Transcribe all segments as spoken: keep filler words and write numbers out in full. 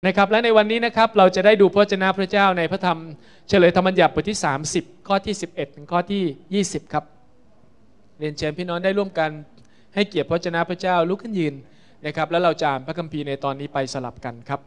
นะครับและในวันนี้นะครับเราจะได้ดูพระวจนะพระเจ้าในพระธรรมเฉลยธรรมบัญญัติบทที่สามสิบข้อที่สิบเอ็ดถึงข้อที่ยี่สิบครับเรียนเชิญพี่น้องได้ร่วมกันให้เกียรติพระวจนะพระเจ้าลุกขึ้นยืนนะครับแล้วเราจะอ่านพระคัมภีร์ในตอนนี้ไปสลับกันครับ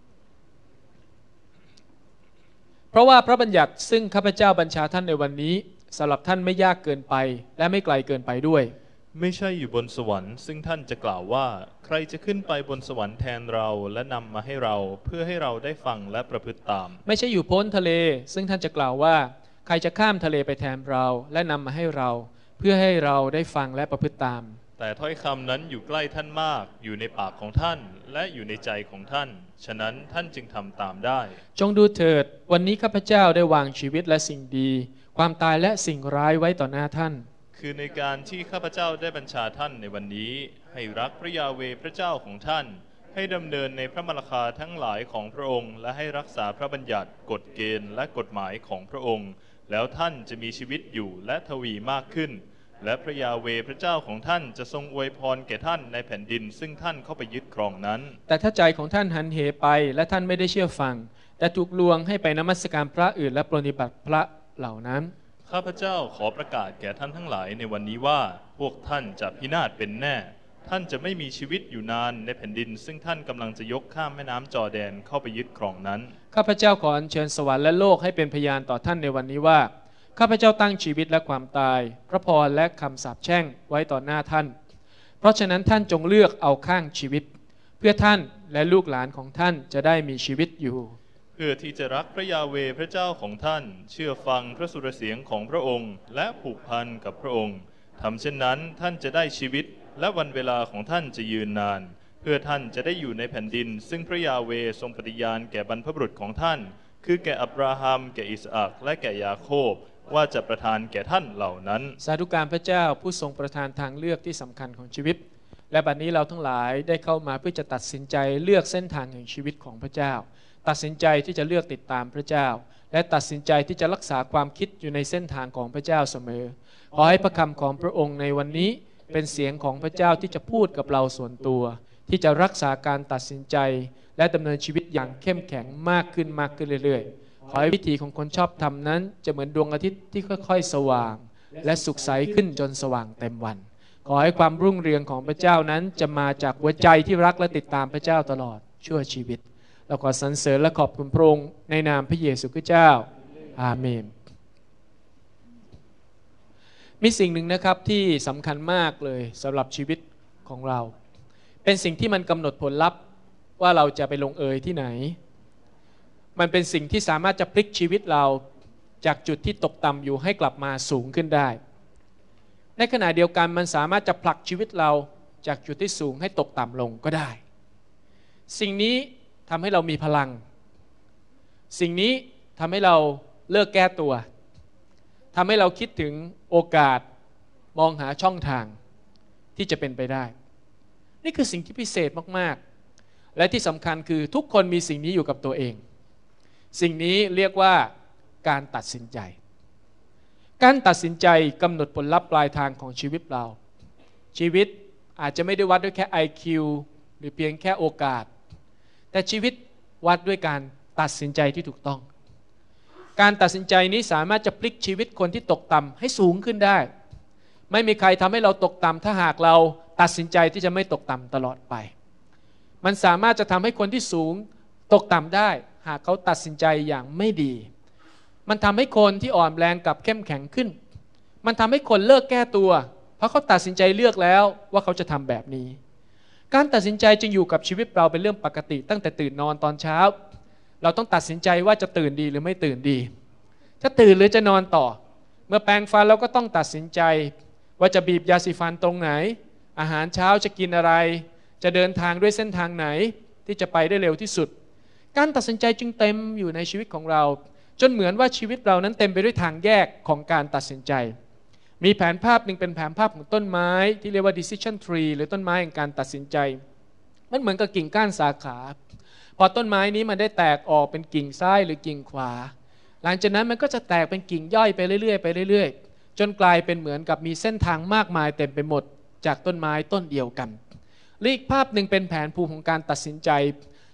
เพราะว่าพระบัญญัติซึ่งข้าพเจ้าบัญชาท่านในวันนี้สำหรับท่านไม่ยากเกินไปและไม่ไกลเกินไปด้วยไม่ใช่อยู่บนสวรรค์ซึ่งท่านจะกล่าวว่าใครจะขึ้นไปบนสวรรค์แทนเราและนำมาให้เราเพื่อให้เราได้ฟังและประพฤติตามไม่ใช่อยู่พ้นทะเลซึ่งท่านจะกล่าวว่าใครจะข้ามทะเลไปแทนเราและนำมาให้เราเพื่อให้เราได้ฟังและประพฤติตามแต่ถ้อยคำนั้นอยู่ใกล้ท่านมากอยู่ในปากของท่านและอยู่ในใจของท่านฉะนั้นท่านจึงทำตามได้จงดูเถิดวันนี้ข้าพเจ้าได้วางชีวิตและสิ่งดีความตายและสิ่งร้ายไว้ต่อหน้าท่านคือในการที่ข้าพเจ้าได้บัญชาท่านในวันนี้ให้รักพระยาเวห์พระเจ้าของท่านให้ดำเนินในพระมรรคาทั้งหลายของพระองค์และให้รักษาพระบัญญัติกฎเกณฑ์และกฎหมายของพระองค์แล้วท่านจะมีชีวิตอยู่และทวีมากขึ้นและพระยาเวห์พระเจ้าของท่านจะทรงอวยพรแก่ท่านในแผ่นดินซึ่งท่านเข้าไปยึดครองนั้นแต่ถ้าใจของท่านหันเหไปและท่านไม่ได้เชื่อฟังแต่ถูกลวงให้ไปนมัสการพระอื่นและปรนนิบัติพระเหล่านั้นข้าพเจ้าขอประกาศแก่ท่านทั้งหลายในวันนี้ว่าพวกท่านจะพินาศเป็นแน่ท่านจะไม่มีชีวิตอยู่นานในแผ่นดินซึ่งท่านกำลังจะยกข้ามแม่น้ำจอร์แดนเข้าไปยึดครองนั้นข้าพเจ้าขออัญเชิญสวรรค์และโลกให้เป็นพยานต่อท่านในวันนี้ว่าข้าพเจ้าตั้งชีวิตและความตายพระพรและคำสาปแช่งไว้ต่อหน้าท่านเพราะฉะนั้นท่านจงเลือกเอาข้างชีวิตเพื่อท่านและลูกหลานของท่านจะได้มีชีวิตอยู่เพื่อที่จะรักพระยาเวห์พระเจ้าของท่านเชื่อฟังพระสุรเสียงของพระองค์และผูกพันกับพระองค์ทำเช่นนั้นท่านจะได้ชีวิตและวันเวลาของท่านจะยืนนานเพื่อท่านจะได้อยู่ในแผ่นดินซึ่งพระยาเวห์ทรงปฏิญาณแก่บรรพบุรุษของท่านคือแก่อับราฮัมแก่อิสอัคและแก่ยาโคบว่าจะประทานแก่ท่านเหล่านั้นสาธุการพระเจ้าผู้ทรงประทานทางเลือกที่สำคัญของชีวิตและบัดนี้เราทั้งหลายได้เข้ามาเพื่อจะตัดสินใจเลือกเส้นทางแห่งชีวิตของพระเจ้าตัดสินใจที่จะเลือกติดตามพระเจ้าและตัดสินใจที่จะรักษาความคิดอยู่ในเส้นทางของพระเจ้าเสมอขอให้พระคำของพระองค์ในวันนี้เป็นเสียงของพระเจ้าที่จะพูดกับเราส่วนตัวที่จะรักษาการตัดสินใจและดำเนินชีวิตอย่างเข้มแข็งมากขึ้นมากขึ้นเรื่อยๆขอให้วิถีของคนชอบธรรมนั้นจะเหมือนดวงอาทิตย์ที่ค่อยๆสว่างและสุขใสขึ้นจนสว่างเต็มวันขอให้ความรุ่งเรืองของพระเจ้านั้นจะมาจากหัวใจที่รักและติดตามพระเจ้าตลอดชั่วชีวิตเราขอสรรเสริญและขอบคุณพระองค์ในนามพระเยซูคริสต์เจ้าอาเมนมีสิ่งหนึ่งนะครับที่สำคัญมากเลยสำหรับชีวิตของเราเป็นสิ่งที่มันกำหนดผลลัพธ์ว่าเราจะไปลงเอยที่ไหนมันเป็นสิ่งที่สามารถจะพลิกชีวิตเราจากจุดที่ตกต่ำอยู่ให้กลับมาสูงขึ้นได้ในขณะเดียวกันมันสามารถจะผลักชีวิตเราจากจุดที่สูงให้ตกต่ำลงก็ได้สิ่งนี้ทำให้เรามีพลังสิ่งนี้ทำให้เราเลิกแก้ตัวทำให้เราคิดถึงโอกาสมองหาช่องทางที่จะเป็นไปได้นี่คือสิ่งที่พิเศษมากๆและที่สำคัญคือทุกคนมีสิ่งนี้อยู่กับตัวเองสิ่งนี้เรียกว่าการตัดสินใจการตัดสินใจกำหนดผลลัพธ์ปลายทางของชีวิตเราชีวิตอาจจะไม่ได้วัดด้วยแค่ ไอ คิว หรือเพียงแค่โอกาสแต่ชีวิตวัดด้วยการตัดสินใจที่ถูกต้องการตัดสินใจนี้สามารถจะพลิกชีวิตคนที่ตกต่ำให้สูงขึ้นได้ไม่มีใครทำให้เราตกต่ำถ้าหากเราตัดสินใจที่จะไม่ตกต่ำตลอดไปมันสามารถจะทำให้คนที่สูงตกต่ำได้หากเขาตัดสินใจอย่างไม่ดีมันทำให้คนที่อ่อนแรงกลับเข้มแข็งขึ้นมันทำให้คนเลิกแก้ตัวเพราะเขาตัดสินใจเลือกแล้วว่าเขาจะทำแบบนี้การตัดสินใจจึงอยู่กับชีวิตเราเป็นเรื่องปกติตั้งแต่ตื่นนอนตอนเช้าเราต้องตัดสินใจว่าจะตื่นดีหรือไม่ตื่นดีจะตื่นหรือจะนอนต่อเมื่อแปรงฟันเราก็ต้องตัดสินใจว่าจะบีบยาสีฟันตรงไหนอาหารเช้าจะกินอะไรจะเดินทางด้วยเส้นทางไหนที่จะไปได้เร็วที่สุดการตัดสินใจจึงเต็มอยู่ในชีวิตของเราจนเหมือนว่าชีวิตเรานั้นเต็มไปด้วยทางแยกของการตัดสินใจมีแผนภาพหนึ่งเป็นแผนภาพของต้นไม้ที่เรียกว่า decision tree หรือต้นไม้แห่งการตัดสินใจมันเหมือนกับกิ่งก้านสาขาพอต้นไม้นี้มันได้แตกออกเป็นกิ่งซ้ายหรือกิ่งขวาหลังจากนั้นมันก็จะแตกเป็นกิ่งย่อยไปเรื่อยๆไปเรื่อยๆจนกลายเป็นเหมือนกับมีเส้นทางมากมายเต็มไปหมดจากต้นไม้ต้นเดียวกันอีกภาพหนึ่งเป็นแผนภูมิของการตัดสินใจ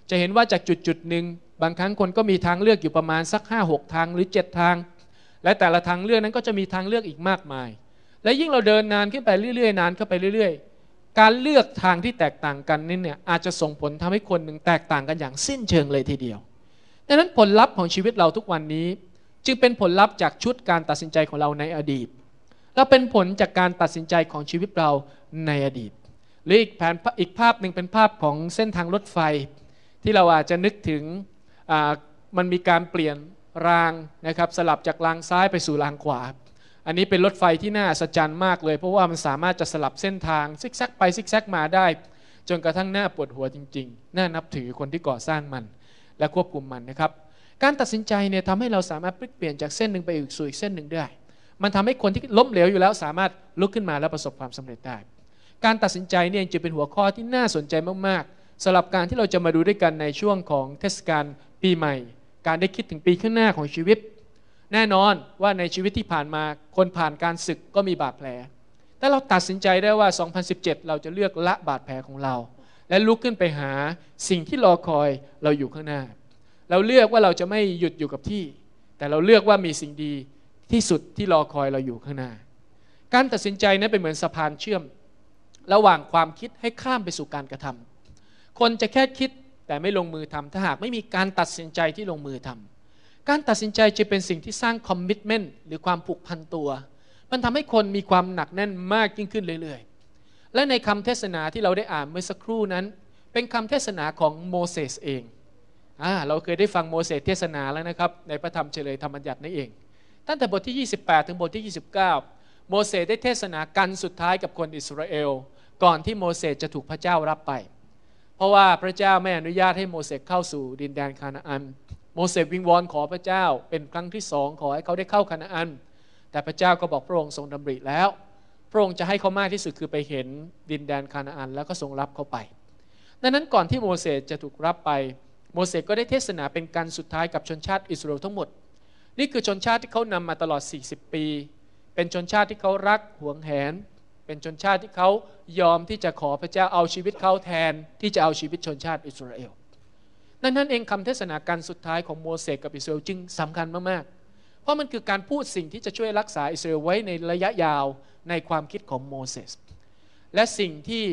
จะเห็นว่าจากจุดจุดหนึ่งบางครั้งคนก็มีทางเลือกอยู่ประมาณสัก ห้าหก ทางหรือเจ็ดทางและแต่ละทางเลือกนั้นก็จะมีทางเลือกอีกมากมายและยิ่งเราเดินนานขึ้นไปเรื่อยๆนานเข้าไปเรื่อยๆการเลือกทางที่แตกต่างกันนี่เนี่ยอาจจะส่งผลทำให้คนหนึ่งแตกต่างกันอย่างสิ้นเชิงเลยทีเดียวดังนั้นผลลัพธ์ของชีวิตเราทุกวันนี้จึงเป็นผลลัพธ์จากชุดการตัดสินใจของเราในอดีตและเป็นผลจากการตัดสินใจของชีวิตเราในอดีตหรืออีกแผนอีกภาพหนึ่งเป็นภาพของเส้นทางรถไฟที่เราอาจจะนึกถึงมันมีการเปลี่ยนรางนะครับสลับจากรางซ้ายไปสู่รางขวาอันนี้เป็นรถไฟที่น่าอัศจรรย์มากเลยเพราะว่ามันสามารถจะสลับเส้นทางซิกแซกไปซิกแซกมาได้จนกระทั่งน่าปวดหัวจริงๆน่านับถือคนที่ก่อสร้างมันและควบคุมมันนะครับการตัดสินใจเนี่ยทำให้เราสามารถพลิกเปลี่ยนจากเส้นหนึ่งไปอีกสู่อีกเส้นหนึ่งได้มันทำให้คนที่ล้มเหลวอยู่แล้วสามารถลุกขึ้นมาและประสบความสำเร็จได้การตัดสินใจเนี่ยจะเป็นหัวข้อที่น่าสนใจมากๆสำหรับการที่เราจะมาดูด้วยกันในช่วงของเทศกาลปีใหม่การได้คิดถึงปีข้างหน้าของชีวิตแน่นอนว่าในชีวิตที่ผ่านมาคนผ่านการศึกก็มีบาดแผลแต่เราตัดสินใจได้ว่าสองพันสิบเจ็ดเราจะเลือกละบาดแผลของเราและลุกขึ้นไปหาสิ่งที่รอคอยเราอยู่ข้างหน้าเราเลือกว่าเราจะไม่หยุดอยู่กับที่แต่เราเลือกว่ามีสิ่งดีที่สุดที่รอคอยเราอยู่ข้างหน้าการตัดสินใจนั้นเป็นเหมือนสะพานเชื่อมระหว่างความคิดให้ข้ามไปสู่การกระทำคนจะแค่คิดแต่ไม่ลงมือทำถ้าหากไม่มีการตัดสินใจที่ลงมือทำการตัดสินใจจะเป็นสิ่งที่สร้างคอมมิตเมนต์หรือความผูกพันตัวมันทำให้คนมีความหนักแน่นมากยิ่งขึ้นเรื่อยๆและในคำเทศนาที่เราได้อ่านเมื่อสักครู่นั้นเป็นคำเทศนาของโมเสสเองอ่าเราเคยได้ฟังโมเสสเทศนาแล้วนะครับในพระธรรมเฉลยธรรมบัญญัตินั่นเองตั้งแต่บทที่ยี่สิบแปดถึงบทที่ยี่สิบเก้าโมเสสได้เทศนากันสุดท้ายกับคนอิสราเอลก่อนที่โมเสสจะถูกพระเจ้ารับไปเพราะว่าพระเจ้าไม่อนุญาตให้โมเสสเข้าสู่ดินแดนคานาอันโมเสสวิงวอนขอพระเจ้าเป็นครั้งที่สองขอให้เขาได้เข้าคานาอันแต่พระเจ้าก็บอกพระองค์ทรงดำริแล้วพระองค์จะให้เขามากที่สุดคือไปเห็นดินแดนคานาอันแล้วก็ทรงรับเขาไปดังนั้นก่อนที่โมเสสจะถูกรับไปโมเสสก็ได้เทศนาเป็นการสุดท้ายกับชนชาติอิสราเอลทั้งหมดนี่คือชนชาติที่เขานำมาตลอดสี่สิบปีเป็นชนชาติที่เขารักหวงแหนเป็นชนชาติที่เขายอมที่จะขอพระเจ้าเอาชีวิตเขาแทนที่จะเอาชีวิตชนชาติอิสราเอลนั่นนั่นเองคำเทศนาการสุดท้ายของโมเสสกับอิสราเอลจึงสำคัญมากๆเพราะมันคือการพูดสิ่งที่จะช่วยรักษาอิสราเอลไว้ในระยะยาวในความคิดของโมเสสและสิ่งที่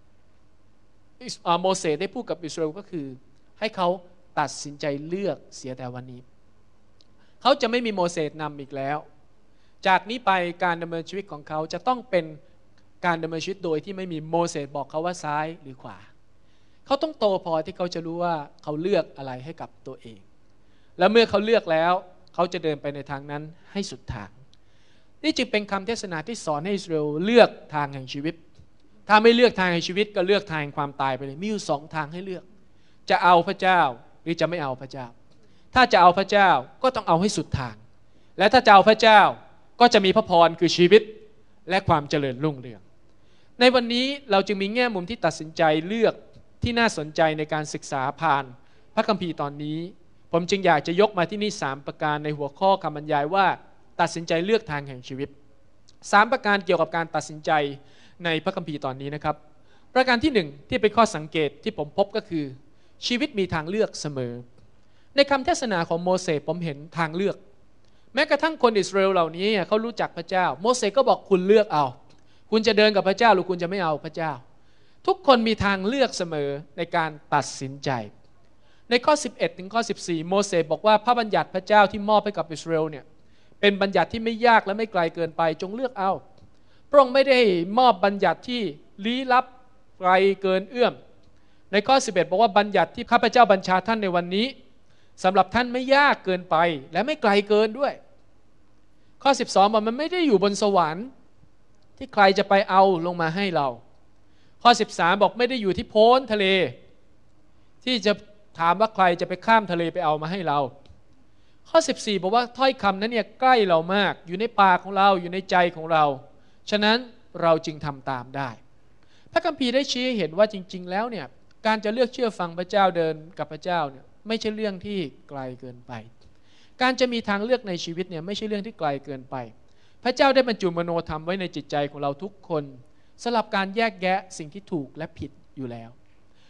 โมเสสได้พูดกับอิสราเอลก็คือให้เขาตัดสินใจเลือกเสียแต่วันนี้เขาจะไม่มีโมเสสนำอีกแล้วจากนี้ไปการดำเนินชีวิตของเขาจะต้องเป็นการดำเนินชีวิตโดยที่ไม่มีโมเสสบอกเขาว่าซ้ายหรือขวาเขาต้องโตพอที่เขาจะรู้ว่าเขาเลือกอะไรให้กับตัวเองและเมื่อเขาเลือกแล้วเขาจะเดินไปในทางนั้นให้สุดทางนี่จึงเป็นคำเทศนาที่สอนให้อิสราเอลเลือกทางแห่งชีวิตถ้าไม่เลือกทางแห่งชีวิตก็เลือกทางแห่งความตายไปเลยมีอยู่สองทางให้เลือกจะเอาพระเจ้าหรือจะไม่เอาพระเจ้าถ้าจะเอาพระเจ้าก็ต้องเอาให้สุดทางและถ้าจะเอาพระเจ้าก็จะมีพระพรคือชีวิตและความเจริญรุ่งเรืองในวันนี้เราจึงมีแง่มุมที่ตัดสินใจเลือกที่น่าสนใจในการศึกษาผ่านพระคัมภีร์ตอนนี้ผมจึงอยากจะยกมาที่นี่สามประการในหัวข้อคำบรรยายว่าตัดสินใจเลือกทางแห่งชีวิตสามประการเกี่ยวกับการตัดสินใจในพระคัมภีร์ตอนนี้นะครับประการที่หนึ่งที่เป็นข้อสังเกตที่ผมพบก็คือชีวิตมีทางเลือกเสมอในคำเทศนาของโมเสสผมเห็นทางเลือกแม้กระทั่งคนอิสราเอลเหล่านี้เขารู้จักพระเจ้าโมเสสก็บอกคุณเลือกเอาคุณจะเดินกับพระเจ้าหรือคุณจะไม่เอาพระเจ้าทุกคนมีทางเลือกเสมอในการตัดสินใจในข้อสิบเอ็ดถึงข้อสิบสี่โมเสสบอกว่าพระบัญญัติพระเจ้าที่มอบให้กับอิสราเอลเนี่ยเป็นบัญญัติที่ไม่ยากและไม่ไกลเกินไปจงเลือกเอาพระองค์ไม่ได้มอบบัญญัติที่ลี้ลับไกลเกินเอื้อมในข้อสิบเอ็ดบอกว่าบัญญัติที่ข้าพเจ้าบัญชาท่านในวันนี้สำหรับท่านไม่ยากเกินไปและไม่ไกลเกินด้วยข้อสิบสองบอกมันไม่ได้อยู่บนสวรรค์ที่ใครจะไปเอาลงมาให้เราข้อสิบสามบอกไม่ได้อยู่ที่โพ้นทะเลที่จะถามว่าใครจะไปข้ามทะเลไปเอามาให้เราข้อสิบสี่บอกว่าถ้อยคำนั้นเนี่ยใกล้เรามากอยู่ในปากของเราอยู่ในใจของเราฉะนั้นเราจึงทำตามได้พระคัมภีร์ได้ชี้ให้เห็นว่าจริงๆแล้วเนี่ยการจะเลือกเชื่อฟังพระเจ้าเดินกับพระเจ้าเนี่ยไม่ใช่เรื่องที่ไกลเกินไปการจะมีทางเลือกในชีวิตเนี่ยไม่ใช่เรื่องที่ไกลเกินไปพระเจ้าได้บรรจุมโนธรรมไว้ในจิตใจของเราทุกคนสำหรับการแยกแยะสิ่งที่ถูกและผิดอยู่แล้ว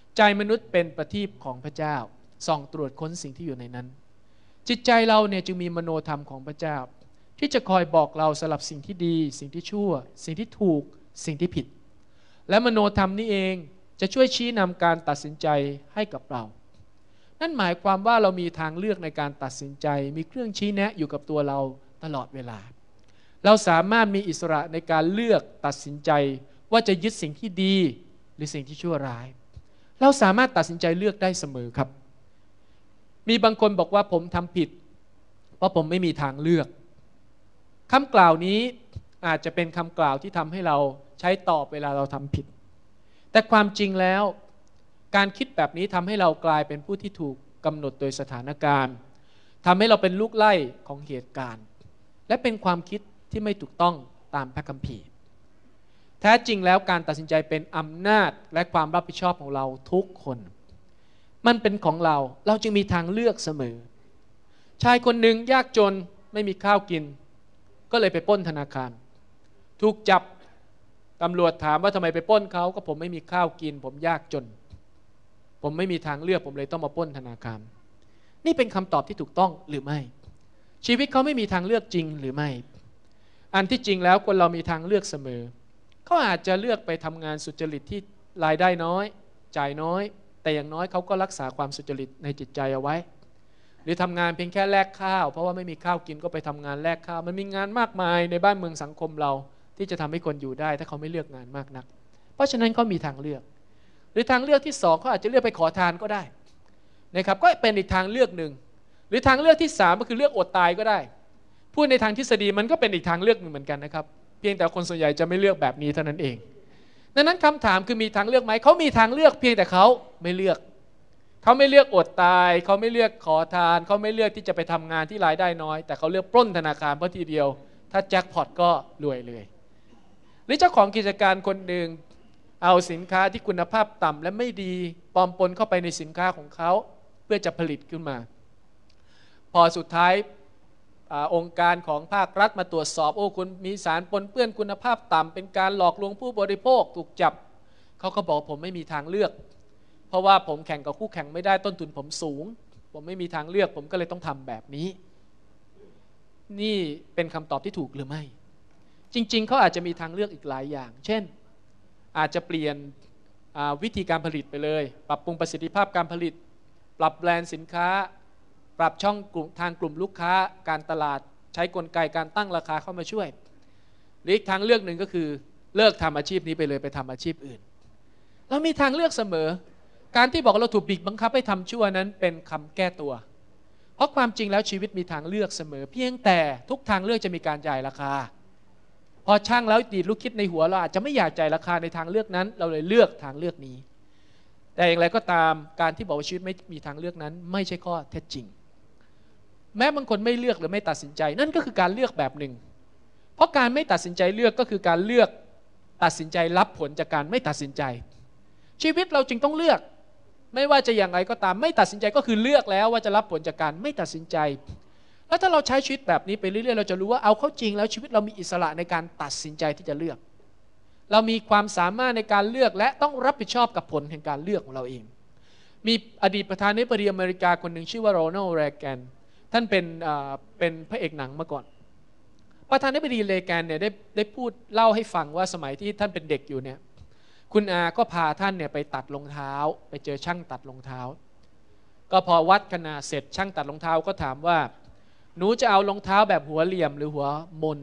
ใจมนุษย์เป็นประทีปของพระเจ้าส่องตรวจค้นสิ่งที่อยู่ในนั้นจิตใจเราเนี่ยจึงมีมโนธรรมของพระเจ้าที่จะคอยบอกเราสลับสิ่งที่ดีสิ่งที่ชั่วสิ่งที่ถูกสิ่งที่ผิดและมโนธรรมนี้เองจะช่วยชี้นำการตัดสินใจให้กับเรานั่นหมายความว่าเรามีทางเลือกในการตัดสินใจมีเครื่องชี้แนะอยู่กับตัวเราตลอดเวลาเราสามารถมีอิสระในการเลือกตัดสินใจว่าจะยึดสิ่งที่ดีหรือสิ่งที่ชั่วร้ายเราสามารถตัดสินใจเลือกได้เสมอครับมีบางคนบอกว่าผมทำผิดเพราะผมไม่มีทางเลือกคำกล่าวนี้อาจจะเป็นคำกล่าวที่ทำให้เราใช้ตอบเวลาเราทำผิดแต่ความจริงแล้วการคิดแบบนี้ทำให้เรากลายเป็นผู้ที่ถูกกำหนดโดยสถานการณ์ทำให้เราเป็นลูกไล่ของเหตุการณ์และเป็นความคิดที่ไม่ถูกต้องตามพระคัมภีร์แท้จริงแล้วการตัดสินใจเป็นอำนาจและความรับผิดชอบของเราทุกคนมันเป็นของเราเราจึงมีทางเลือกเสมอชายคนหนึ่งยากจนไม่มีข้าวกินก็เลยไปปล้นธนาคารถูกจับตำรวจถามว่าทำไมไปปล้นเขาก็ผมไม่มีข้าวกินผมยากจนผมไม่มีทางเลือกผมเลยต้องมาปล้นธนาคารนี่เป็นคำตอบที่ถูกต้องหรือไม่ชีวิตเขาไม่มีทางเลือกจริงหรือไม่อันที่จริงแล้วคนเรามีทางเลือกเสมอเขาอาจจะเลือกไปทำงานสุจริตที่รายได้น้อยจ่ายน้อยแต่อย่างน้อยเขาก็รักษาความสุจริตในจิตใจเอาไว้หรือทำงานเพียงแค่แลกข้าวเพราะว่าไม่มีข้าวกินก็ไปทำงานแลกข้าวมันมีงานมากมายในบ้านเมืองสังคมเราที่จะทำให้คนอยู่ได้ถ้าเขาไม่เลือกงานมากนักเพราะฉะนั้นเขามีทางเลือกหรือทางเลือกที่สองเขาอาจจะเลือกไปขอทานก็ได้นะครับก็เป็นอีกทางเลือกหนึ่งหรือทางเลือกที่สามก็คือเลือกอดตายก็ได้พูดในทางทฤษฎีมันก็เป็นอีกทางเลือกหนึ่งเหมือนกันนะครับเพียงแต่คนส่วนใหญ่จะไม่เลือกแบบนี้เท่านั้นเองดังนั้นคำถามคือมีทางเลือกไหมเขามีทางเลือกเพียงแต่เขาไม่เลือกเขาไม่เลือกอดตายเขาไม่เลือกขอทานเขาไม่เลือกที่จะไปทำงานที่รายได้น้อยแต่เขาเลือกปล้นธนาคารเพราะทีเดียวถ้าแจ็คพอตก็รวยเลยหรือเจ้าของกิจการคนหนึ่งเอาสินค้าที่คุณภาพต่ำและไม่ดีปลอมปนเข้าไปในสินค้าของเขาเพื่อจะผลิตขึ้นมาพอสุดท้ายอองค์การของภาครัฐมาตรวจสอบโอ้คุณมีสารปนเปื้อนคุณภาพต่ำเป็นการหลอกลวงผู้บริโภคถูกจับเขาก็บอกผมไม่มีทางเลือกเพราะว่าผมแข่งกับคู่แข่งไม่ได้ต้นทุนผมสูงผมไม่มีทางเลือกผมก็เลยต้องทำแบบนี้นี่เป็นคำตอบที่ถูกหรือไม่จริงๆเขาอาจจะมีทางเลือกอีกหลายอย่างเช่นอาจจะเปลี่ยนวิธีการผลิตไปเลยปรับปรุงประสิทธิภาพการผลิตปรับแบรนด์สินค้าปรับช่องกลุ่มทางกลุ่มลูกค้าการตลาดใช้กลไกการตั้งราคาเข้ามาช่วยหรืออีกทางเลือกหนึ่งก็คือเลิกทำอาชีพนี้ไปเลยไปทำอาชีพอื่นเรามีทางเลือกเสมอการที่บอกเราถูกบีบบังคับให้ทำชั่วนั้นเป็นคำแก้ตัวเพราะความจริงแล้วชีวิตมีทางเลือกเสมอเพียงแต่ทุกทางเลือกจะมีการจ่ายราคาพอช่างแล้วดีดลูกคิดในหัวเราอาจจะไม่อยากจ่ายราคาในทางเลือกนั้นเราเลยเลือกทางเลือกนี้แต่อย่างไรก็ตามการที่บอกว่าชีวิตไม่มีทางเลือกนั้นไม่ใช่ข้อเท็จจริงแม้บางคนไม่เลือกหรือไม่ตัดสินใจนั่นก็คือการเลือกแบบหนึ่งเพราะการไม่ตัดสินใจเลือกก็คือการเลือกตัดสินใจรับผลจากการไม่ตัดสินใจชีวิตเราจึงต้องเลือกไม่ว่าจะอย่างไรก็ตามไม่ตัดสินใจก็คือเลือกแล้วว่าจะรับผลจากการไม่ตัดสินใจแล้วถ้าเราใช้ชีวิตแบบนี้ไปเรื่อยๆเราจะรู้ว่าเอาเข้าจริงแล้วชีวิตเรามีอิสระในการตัดสินใจที่จะเลือกเรามีความสามารถในการเลือกและต้องรับผิดชอบกับผลแห่งการเลือกของเราเองมีอดีตประธานาธิบดีอเมริกาคนหนึ่งชื่อว่าโรนัลด์ เรแกนท่านเป็นเป็นพระเอกหนังมาก่อนประธานาธิบดีเรแกนเนี่ยได้ได้พูดเล่าให้ฟังว่าสมัยที่ท่านเป็นเด็กอยู่เนี่ยคุณอาก็พาท่านเนี่ยไปตัดรองเท้าไปเจอช่างตัดรองเท้าก็พอวัดขนาดเสร็จช่างตัดรองเท้าก็ถามว่าหนูจะเอารองเท้าแบบหัวเหลี่ยมหรือหัวมน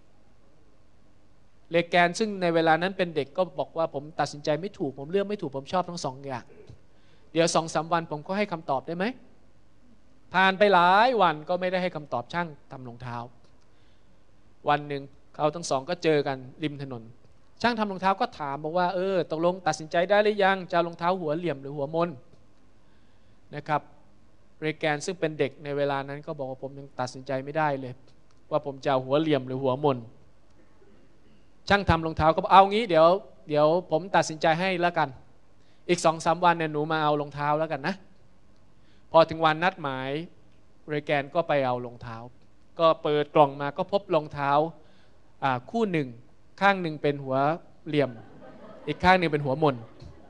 เรแกนซึ่งในเวลานั้นเป็นเด็กก็บอกว่าผมตัดสินใจไม่ถูกผมเลือกไม่ถูกผมชอบทั้งสองอย่างเดี๋ยวสองสามวันผมก็ให้คำตอบได้ไหมผ่านไปหลายวันก็ไม่ได้ให้คำตอบช่างทำรองเท้าวันหนึ่งเขาทั้งสองก็เจอกันริมถนนช่างทำรองเท้าก็ถามบอกว่าเออตกลงตัดสินใจได้หรือยังจะเอารองเท้าหัวเหลี่ยมหรือหัวมนนะครับเรแกนซึ่งเป็นเด็กในเวลานั้นก็บอกว่าผมยังตัดสินใจไม่ได้เลยว่าผมจะเอาหัวเหลี่ยมหรือหัวมนช่างทำรองเท้าก็เอางี้เดี๋ยวเดี๋ยวผมตัดสินใจให้แล้วกันอีกสองสามวันเนี่ยหนูมาเอารองเท้าแล้วกันนะพอถึงวันนัดหมายเรแกนก็ไปเอารองเท้าก็เปิดกล่องมาก็พบรองเท้าคู่หนึ่งข้างหนึ่งเป็นหัวเหลี่ยมอีกข้างหนึ่งเป็นหัวมน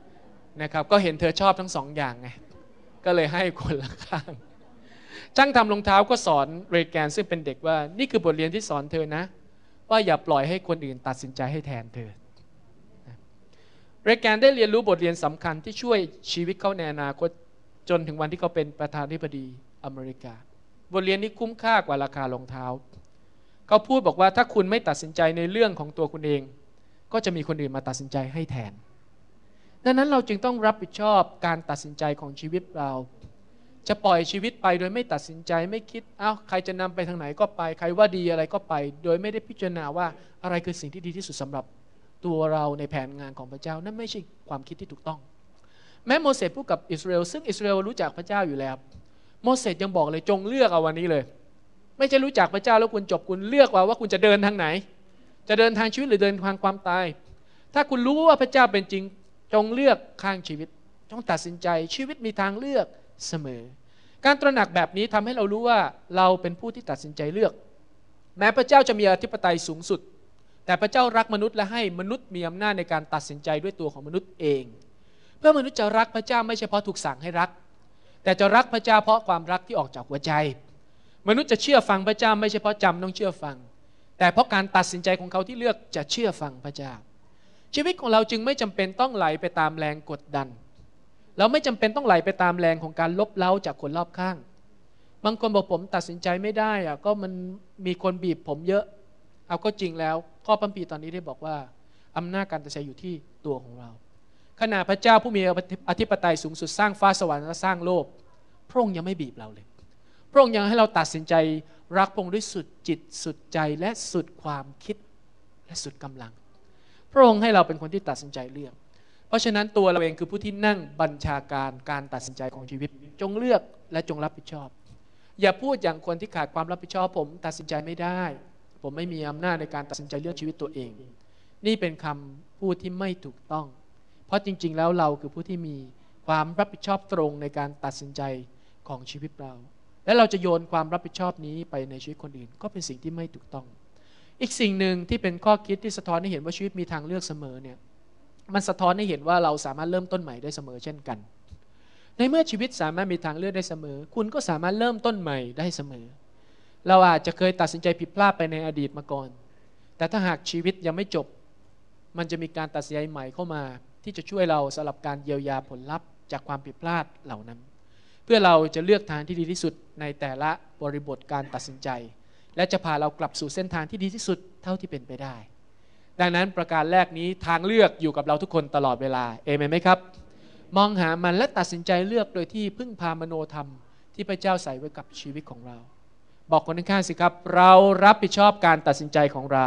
นะครับก็เห็นเธอชอบทั้งสองอย่างไงก็เลยให้คนละข้างช่างทำรองเท้าก็สอนเรแกนซึ่งเป็นเด็กว่านี่คือบทเรียนที่สอนเธอนะว่าอย่าปล่อยให้คนอื่นตัดสินใจให้แทนเธอเรแกนได้เรียนรู้บทเรียนสำคัญที่ช่วยชีวิตเขาในอนาคตจนถึงวันที่เขาเป็นประธานาธิบดีอเมริกาบทเรียนนี้คุ้มค่ากว่าราคารองเท้าเขาพูดบอกว่าถ้าคุณไม่ตัดสินใจในเรื่องของตัวคุณเองก็จะมีคนอื่นมาตัดสินใจให้แทนดังนั้นเราจึงต้องรับผิดชอบการตัดสินใจของชีวิตเราจะปล่อยชีวิตไปโดยไม่ตัดสินใจไม่คิดเอ้าใครจะนำไปทางไหนก็ไปใครว่าดีอะไรก็ไปโดยไม่ได้พิจารณาว่าอะไรคือสิ่งที่ดีที่สุดสำหรับตัวเราในแผนงานของพระเจ้านั่นไม่ใช่ความคิดที่ถูกต้องแม้โมเสสพูดกับอิสราเอลซึ่งอิสราเอลรู้จักพระเจ้าอยู่แล้วโมเสสยังบอกเลยจงเลือกเอาวันนี้เลยไม่ใช่รู้จักพระเจ้าแล้วคุณจบคุณเลือกว่าว่าคุณจะเดินทางไหนจะเดินทางชีวิตหรือเดินทางความตายถ้าคุณรู้ว่าพระเจ้าเป็นจริงจงเลือกข้างชีวิตจงตัดสินใจชีวิตมีทางเลือกเสมอการตระหนักแบบนี้ทำให้เรารู้ว่าเราเป็นผู้ที่ตัดสินใจเลือกแม้พระเจ้าจะมีอธิปไตยสูงสุดแต่พระเจ้ารักมนุษย์และให้มนุษย์มีอำนาจในการตัดสินใจด้วยตัวของมนุษย์เองเพื่อมนุษย์จะรักพระเจ้าไม่ใช่เพราะถูกสั่งให้รักแต่จะรักพระเจ้าเพราะความรักที่ออกจากหัวใจมนุษย์จะเชื่อฟังพระเจ้าไม่ใช่เพราะจำต้องเชื่อฟังแต่เพราะการตัดสินใจของเขาที่เลือกจะเชื่อฟังพระเจ้าชีวิตของเราจึงไม่จำเป็นต้องไหลไปตามแรงกดดันเราไม่จำเป็นต้องไหลไปตามแรงของการลบเล้าจากคนรอบข้างบางคนบอกผมตัดสินใจไม่ได้อะก็มันมีคนบีบผมเยอะเอาก็จริงแล้วข้อพระคัมภีร์ตอนนี้ได้บอกว่าอำนาจการตัดสินใจอยู่ที่ตัวของเราขณะพระเจ้าผู้มีอธิปไตยสูงสุดสร้างฟ้าสวรรค์และสร้างโลกพระองค์ยังไม่บีบเราเลยพระองค์ยังให้เราตัดสินใจรักพระองค์ด้วยสุดจิตสุดใจและสุดความคิดและสุดกำลังพระองค์ให้เราเป็นคนที่ตัดสินใจเลือกเพราะฉะนั้นตัวเราเองคือผู้ที่นั่งบัญชาการการตัดสินใจของชีวิตจงเลือกและจงรับผิดชอบอย่าพูดอย่างคนที่ขาดความรับผิดชอบผมตัดสินใจไม่ได้ผมไม่มีอำนาจในการตัดสินใจเลือกชีวิตตัวเองนี่เป็นคำพูดที่ไม่ถูกต้องเพราะจริงๆแล้วเราคือผู้ที่มีความรับผิดชอบตรงในการตัดสินใจของชีวิตเราและเราจะโยนความรับผิดชอบนี้ไปในชีวิตคนอื่นก็เป็นสิ่งที่ไม่ถูกต้องอีกสิ่งหนึ่งที่เป็นข้อคิดที่สะท้อนให้เห็นว่าชีวิตมีทางเลือกเสมอเนี่ยมันสะท้อนให้เห็นว่าเราสามารถเริ่มต้นใหม่ได้เสมอเช่นกันในเมื่อชีวิตสามารถมีทางเลือกได้เสมอคุณก็สามารถเริ่มต้นใหม่ได้เสมอเราอาจจะเคยตัดสินใจผิดพลาดไปในอดีตมาก่อนแต่ถ้าหากชีวิตยังไม่จบมันจะมีการตัดสินใจใหม่เข้ามาที่จะช่วยเราสำหรับการเยียวยาผลลัพธ์จากความผิดพลาดเหล่านั้นเพื่อเราจะเลือกทางที่ดีที่สุดในแต่ละบริบทการตัดสินใจและจะพาเรากลับสู่เส้นทางที่ดีที่สุดเท่าที่เป็นไปได้ดังนั้นประการแรกนี้ทางเลือกอยู่กับเราทุกคนตลอดเวลาเอเมนไหมครับมองหามันและตัดสินใจเลือกโดยที่พึ่งพามโนธรรมที่พระเจ้าใส่ไว้กับชีวิตของเราบอกคนข้างๆสิครับเรารับผิดชอบการตัดสินใจของเรา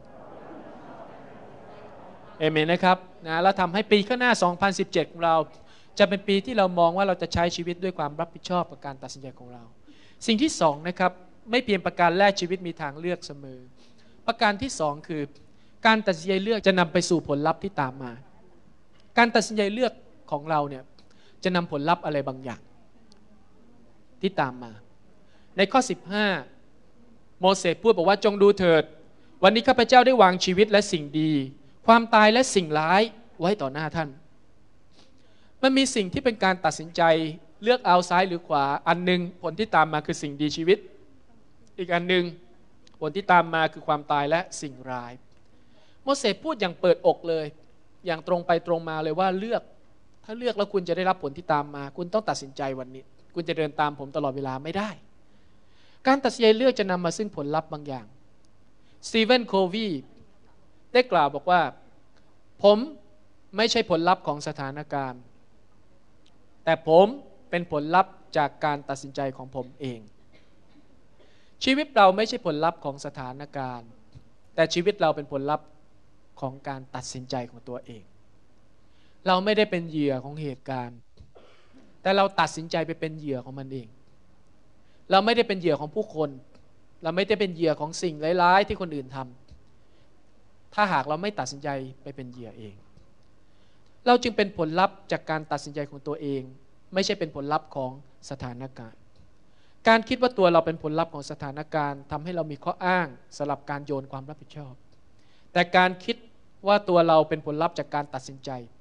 เอเมนนะครับนะแล้วทำให้ปีข้างหน้าสองพันสิบเจ็ดของเราจะเป็นปีที่เรามองว่าเราจะใช้ชีวิตด้วยความรับผิดชอบกับการตัดสินใจของเราสิ่งที่สองนะครับไม่เพียงประการแรกชีวิตมีทางเลือกเสมอประการที่สองคือการตัดสินใจเลือกจะนำไปสู่ผลลัพธ์ที่ตามมาการตัดสินใจเลือกของเราเนี่ยจะนำผลลัพธ์อะไรบางอย่างที่ตามมาในข้อสิบห้าโมเสสพูดบอกว่าจงดูเถิดวันนี้ข้าพเจ้าได้วางชีวิตและสิ่งดีความตายและสิ่งร้ายไว้ต่อหน้าท่านมันมีสิ่งที่เป็นการตัดสินใจเลือกเอาซ้ายหรือขวาอันนึงผลที่ตามมาคือสิ่งดีชีวิตอีกอันนึงผลที่ตามมาคือความตายและสิ่งร้ายโมเสสพูดอย่างเปิดอกเลยอย่างตรงไปตรงมาเลยว่าเลือกถ้าเลือกแล้วคุณจะได้รับผลที่ตามมาคุณต้องตัดสินใจวันนี้คุณจะเดินตามผมตลอดเวลาไม่ได้การตัดสินใจเลือกจะนำมาซึ่งผลลัพธ์บางอย่างสตีเวนโควีได้กล่าวบอกว่าผมไม่ใช่ผลลัพธ์ของสถานการณ์แต่ผมเป็นผลลัพธ์จากการตัดสินใจของผมเองชีวิตเราไม่ใช่ผลลัพธ์ของสถานการณ์แต่ชีวิตเราเป็นผลลัพธ์ของการตัดสินใจของตัวเองเราไม่ได้เป็นเหยื่อของเหตุการณ์แต่เราตัดสินใจไปเป็นเหยื่อของมันเองเราไม่ได้เป็นเหยื่อของผู้คนเราไม่ได้เป็นเหยื่อของสิ่งร้ายๆที่คนอื่นทำถ้าหากเราไม่ตัดสินใจไปเป็นเหยื่อเองเราจึงเป็นผลลัพธ์จากการตัดสินใจของตัวเองไม่ใช่เป็นผลลัพธ์ของสถานการณ์การคิดว่าตัวเราเป็นผลลัพธ์ของสถานการณ์ทำให้เรามีข้ออ้างสำหรับการโยนความรับผิดชอบแต่การคิดว่าตัวเราเป็นผลลัพธ์จากการตัดสินใจ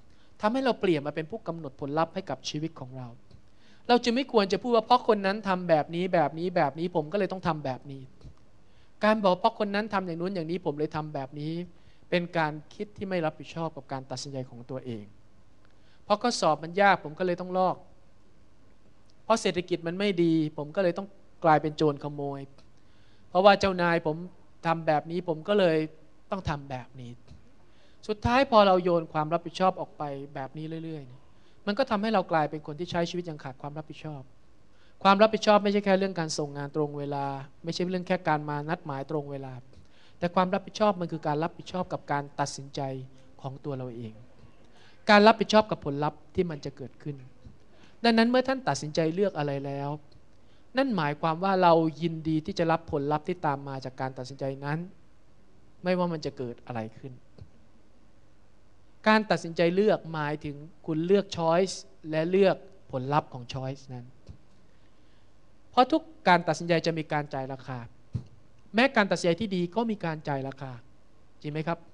ทำให้เราเปลี่ยนมาเป็นผู้กำหนดผลลัพธ์ให้กับชีวิตของเราเราจึงไม่ควรจะพูดว่าเพราะคนนั้นทำแบบนี้แบบนี้แบบนี้ผมก็เลยต้องทำแบบนี้การบอกเพราะคนนั้นทำอย่างนู้นอย่างนี้ผมเลยทำแบบนี้เป็นการคิดที่ไม่รับผิดชอบกับการตัดสินใจของตัวเองเพราะข้อสอบมันยากผมก็เลยต้องลอกเพราะเศรษฐกิจมันไม่ดีผมก็เลยต้องกลายเป็นโจรขโมยเพราะว่าเจ้านายผมทำแบบนี้ผมก็เลยต้องทำแบบนี้สุดท้ายพอเราโยนความรับผิดชอบออกไปแบบนี้เรื่อยๆมันก็ทำให้เรากลายเป็นคนที่ใช้ชีวิตอย่างขาดความรับผิดชอบความรับผิดชอบไม่ใช่แค่เรื่องการส่งงานตรงเวลาไม่ใช่เรื่องแค่การมานัดหมายตรงเวลาแต่ความรับผิดชอบมันคือการรับผิดชอบกับการตัดสินใจของตัวเราเองการรับผิดชอบกับผลลัพธ์ที่มันจะเกิดขึ้นดังนั้นเมื่อท่านตัดสินใจเลือกอะไรแล้วนั่นหมายความว่าเรายินดีที่จะรับผลลัพธ์ที่ตามมาจากการตัดสินใจนั้นไม่ว่ามันจะเกิดอะไรขึ้นการตัดสินใจเลือกหมายถึงคุณเลือก choice และเลือกผลลัพธ์ของ choice นั้นเพราะทุกการตัดสินใจจะมีการจ่ายราคาแม้การตัดสินใจที่ดีก็มีการจ่ายราคาจริงไหมครับ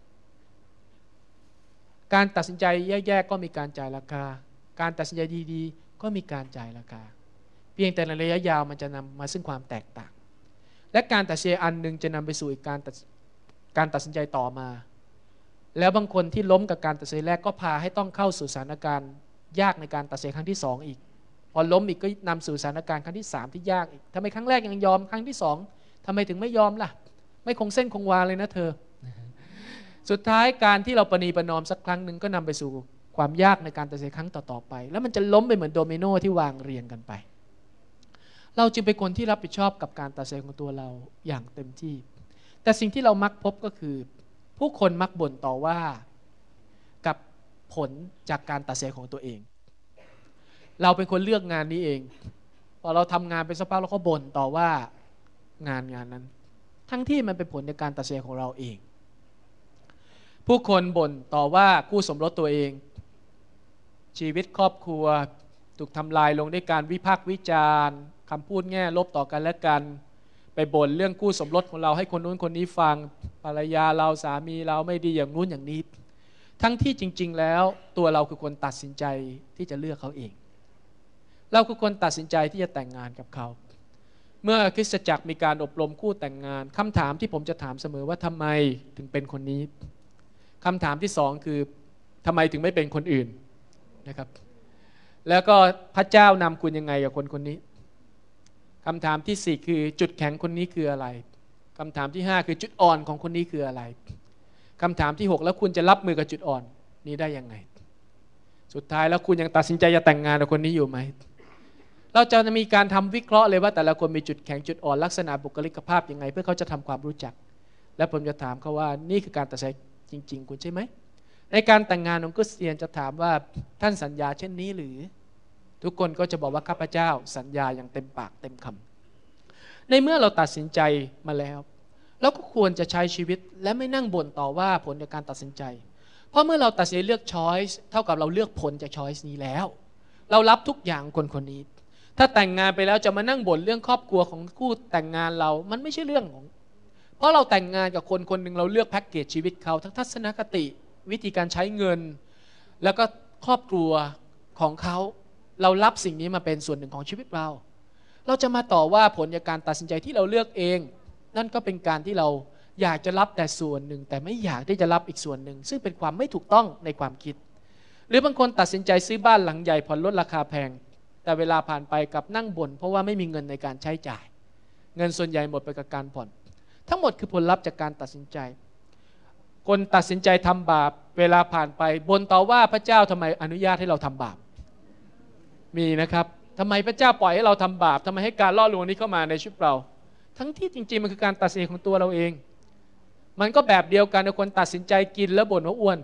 การตัดสินใจแย่ๆก็มีการจ่ายราคาการตัดสินใจดีๆก็มีการจ่ายราคาเพียงแต่ในระยะยาวมันจะนำมาซึ่งความแตกต่างและการตัดสินใจอันหนึ่งจะนำไปสู่การตัดการตัดสินใจต่อมาแล้วบางคนที่ล้มกับการตัดสินใจแรกก็พาให้ต้องเข้าสู่สถานการณ์ยากในการตัดสินใจครั้งที่สองอีกพอล้มอีกก็นำสู่สถานการณ์ครั้งที่สามที่ยากอีกทำไมครั้งแรกยังยอมครั้งที่สองทำไมถึงไม่ยอมล่ะไม่คงเส้นคงวาเลยนะเธอสุดท้ายการที่เราประนีประนอมสักครั้งหนึ่งก็นำไปสู่ความยากในการตัดสินใจครั้งต่อๆไปแล้วมันจะล้มไปเหมือนโดมิโนที่วางเรียงกันไปเราจึงเป็นคนที่รับผิดชอบกับการตัดสินใจของตัวเราอย่างเต็มที่แต่สิ่งที่เรามักพบก็คือผู้คนมักบ่นต่อว่ากับผลจากการตัดสินใจของตัวเองเราเป็นคนเลือกงานนี้เองพอเราทำงานไปสักพักเราก็บ่นต่อว่างานงานนั้นทั้งที่มันเป็นผลจากการตัดสินใจของเราเองผู้คนบ่นต่อว่าคู่สมรสตัวเองชีวิตครอบครัวถูกทำลายลงด้วยการวิพากษ์วิจารณ์คำพูดแง่ลบต่อกันและกันไปบ่นเรื่องคู่สมรสของเราให้คนนู้นคนนี้ฟังภรรยาเราสามีเราไม่ดีอย่างนู้นอย่างนี้ทั้งที่จริงๆแล้วตัวเราคือคนตัดสินใจที่จะเลือกเขาเองเราคือคนตัดสินใจที่จะแต่งงานกับเขาเมื่อคริสตจักรมีการอบรมคู่แต่งงานคำถามที่ผมจะถามเสมอว่าทำไมถึงเป็นคนนี้คำถามที่สองคือทำไมถึงไม่เป็นคนอื่นนะครับแล้วก็พระเจ้านำคุณยังไงกับคนคนนี้คำถามที่สี่คือจุดแข็งคนนี้คืออะไรคำถามที่ห้าคือจุดอ่อนของคนนี้คืออะไรคำถามที่หกแล้วคุณจะรับมือกับจุดอ่อนนี้ได้ยังไงสุดท้ายแล้วคุณยังตัดสินใจจะแต่งงานกับคนนี้อยู่ไหมเราจะมีการทำวิเคราะห์เลยว่าแต่ละคนมีจุดแข็งจุดอ่อนลักษณะบุคลิกภาพยังไงเพื่อเขาจะทำความรู้จักและผมจะถามเขาว่านี่คือการตัดสินใจจริงๆคุณใช่ไหมในการแต่งงานของคริสเตียนจะถามว่าท่านสัญญาเช่นนี้หรือทุกคนก็จะบอกว่าข้าพเจ้าสัญญาอย่างเต็มปากเต็มคำในเมื่อเราตัดสินใจมาแล้วเราก็ควรจะใช้ชีวิตและไม่นั่งบ่นต่อว่าผลจากการตัดสินใจเพราะเมื่อเราตัดสินใจเลือก choice เท่ากับเราเลือกผลจาก choice นี้แล้วเรารับทุกอย่างคนคนนี้ถ้าแต่งงานไปแล้วจะมานั่งบ่นเรื่องครอบครัวของคู่แต่งงานเรามันไม่ใช่เรื่องของเพราะเราแต่งงานกับคนคนหนึ่งเราเลือกแพ็กเกจชีวิตเขาทั้งทัศนคติวิธีการใช้เงินแล้วก็ครอบครัวของเขาเรารับสิ่งนี้มาเป็นส่วนหนึ่งของชีวิตเราเราจะมาต่อว่าผลจากการตัดสินใจที่เราเลือกเองนั่นก็เป็นการที่เราอยากจะรับแต่ส่วนหนึ่งแต่ไม่อยากที่จะรับอีกส่วนหนึ่งซึ่งเป็นความไม่ถูกต้องในความคิดหรือบางคนตัดสินใจซื้อบ้านหลังใหญ่ผ่อนลดราคาแพงแต่เวลาผ่านไปกับนั่งบ่นเพราะว่าไม่มีเงินในการใช้จ่ายเงินส่วนใหญ่หมดไปกับการผ่อนทั้งหมดคือผลลัพธ์จากการตัดสินใจคนตัดสินใจทำบาปเวลาผ่านไปบ่นต่อว่าพระเจ้าทำไมอนุญาตให้เราทำบาปมีนะครับทำไมพระเจ้าปล่อยให้เราทำบาปทำไมให้การล่อลวงนี้เข้ามาในชีวิตเราทั้งที่จริงๆมันคือการตัดสินใจของตัวเราเองมันก็แบบเดียวกันคนตัดสินใจกินแล้วบ่นว่าอ้วน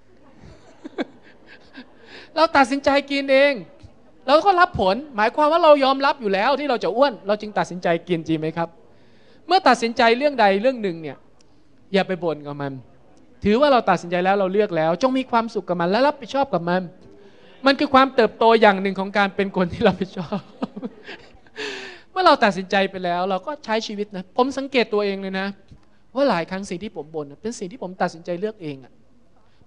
เราตัดสินใจกินเองเราก็รับผลหมายความว่าเรายอมรับอยู่แล้วที่เราจะอ้วนเราจึงตัดสินใจกินจริงไหมครับเมื่อตัดสินใจเรื่องใดเรื่องหนึ่งเนี่ยอย่าไปบ่นกับมันถือว่าเราตัดสินใจแล้วเราเลือกแล้วจงมีความสุขกับมันและรับผิดชอบกับมันมันคือความเติบโตอย่างหนึ่งของการเป็นคนที่รับผิดชอบ เมื่อเราตัดสินใจไปแล้วเราก็ใช้ชีวิตนะผมสังเกตตัวเองเลยนะว่าหลายครั้งสิ่งที่ผมบ่นเป็นสิ่งที่ผมตัดสินใจเลือกเองอะ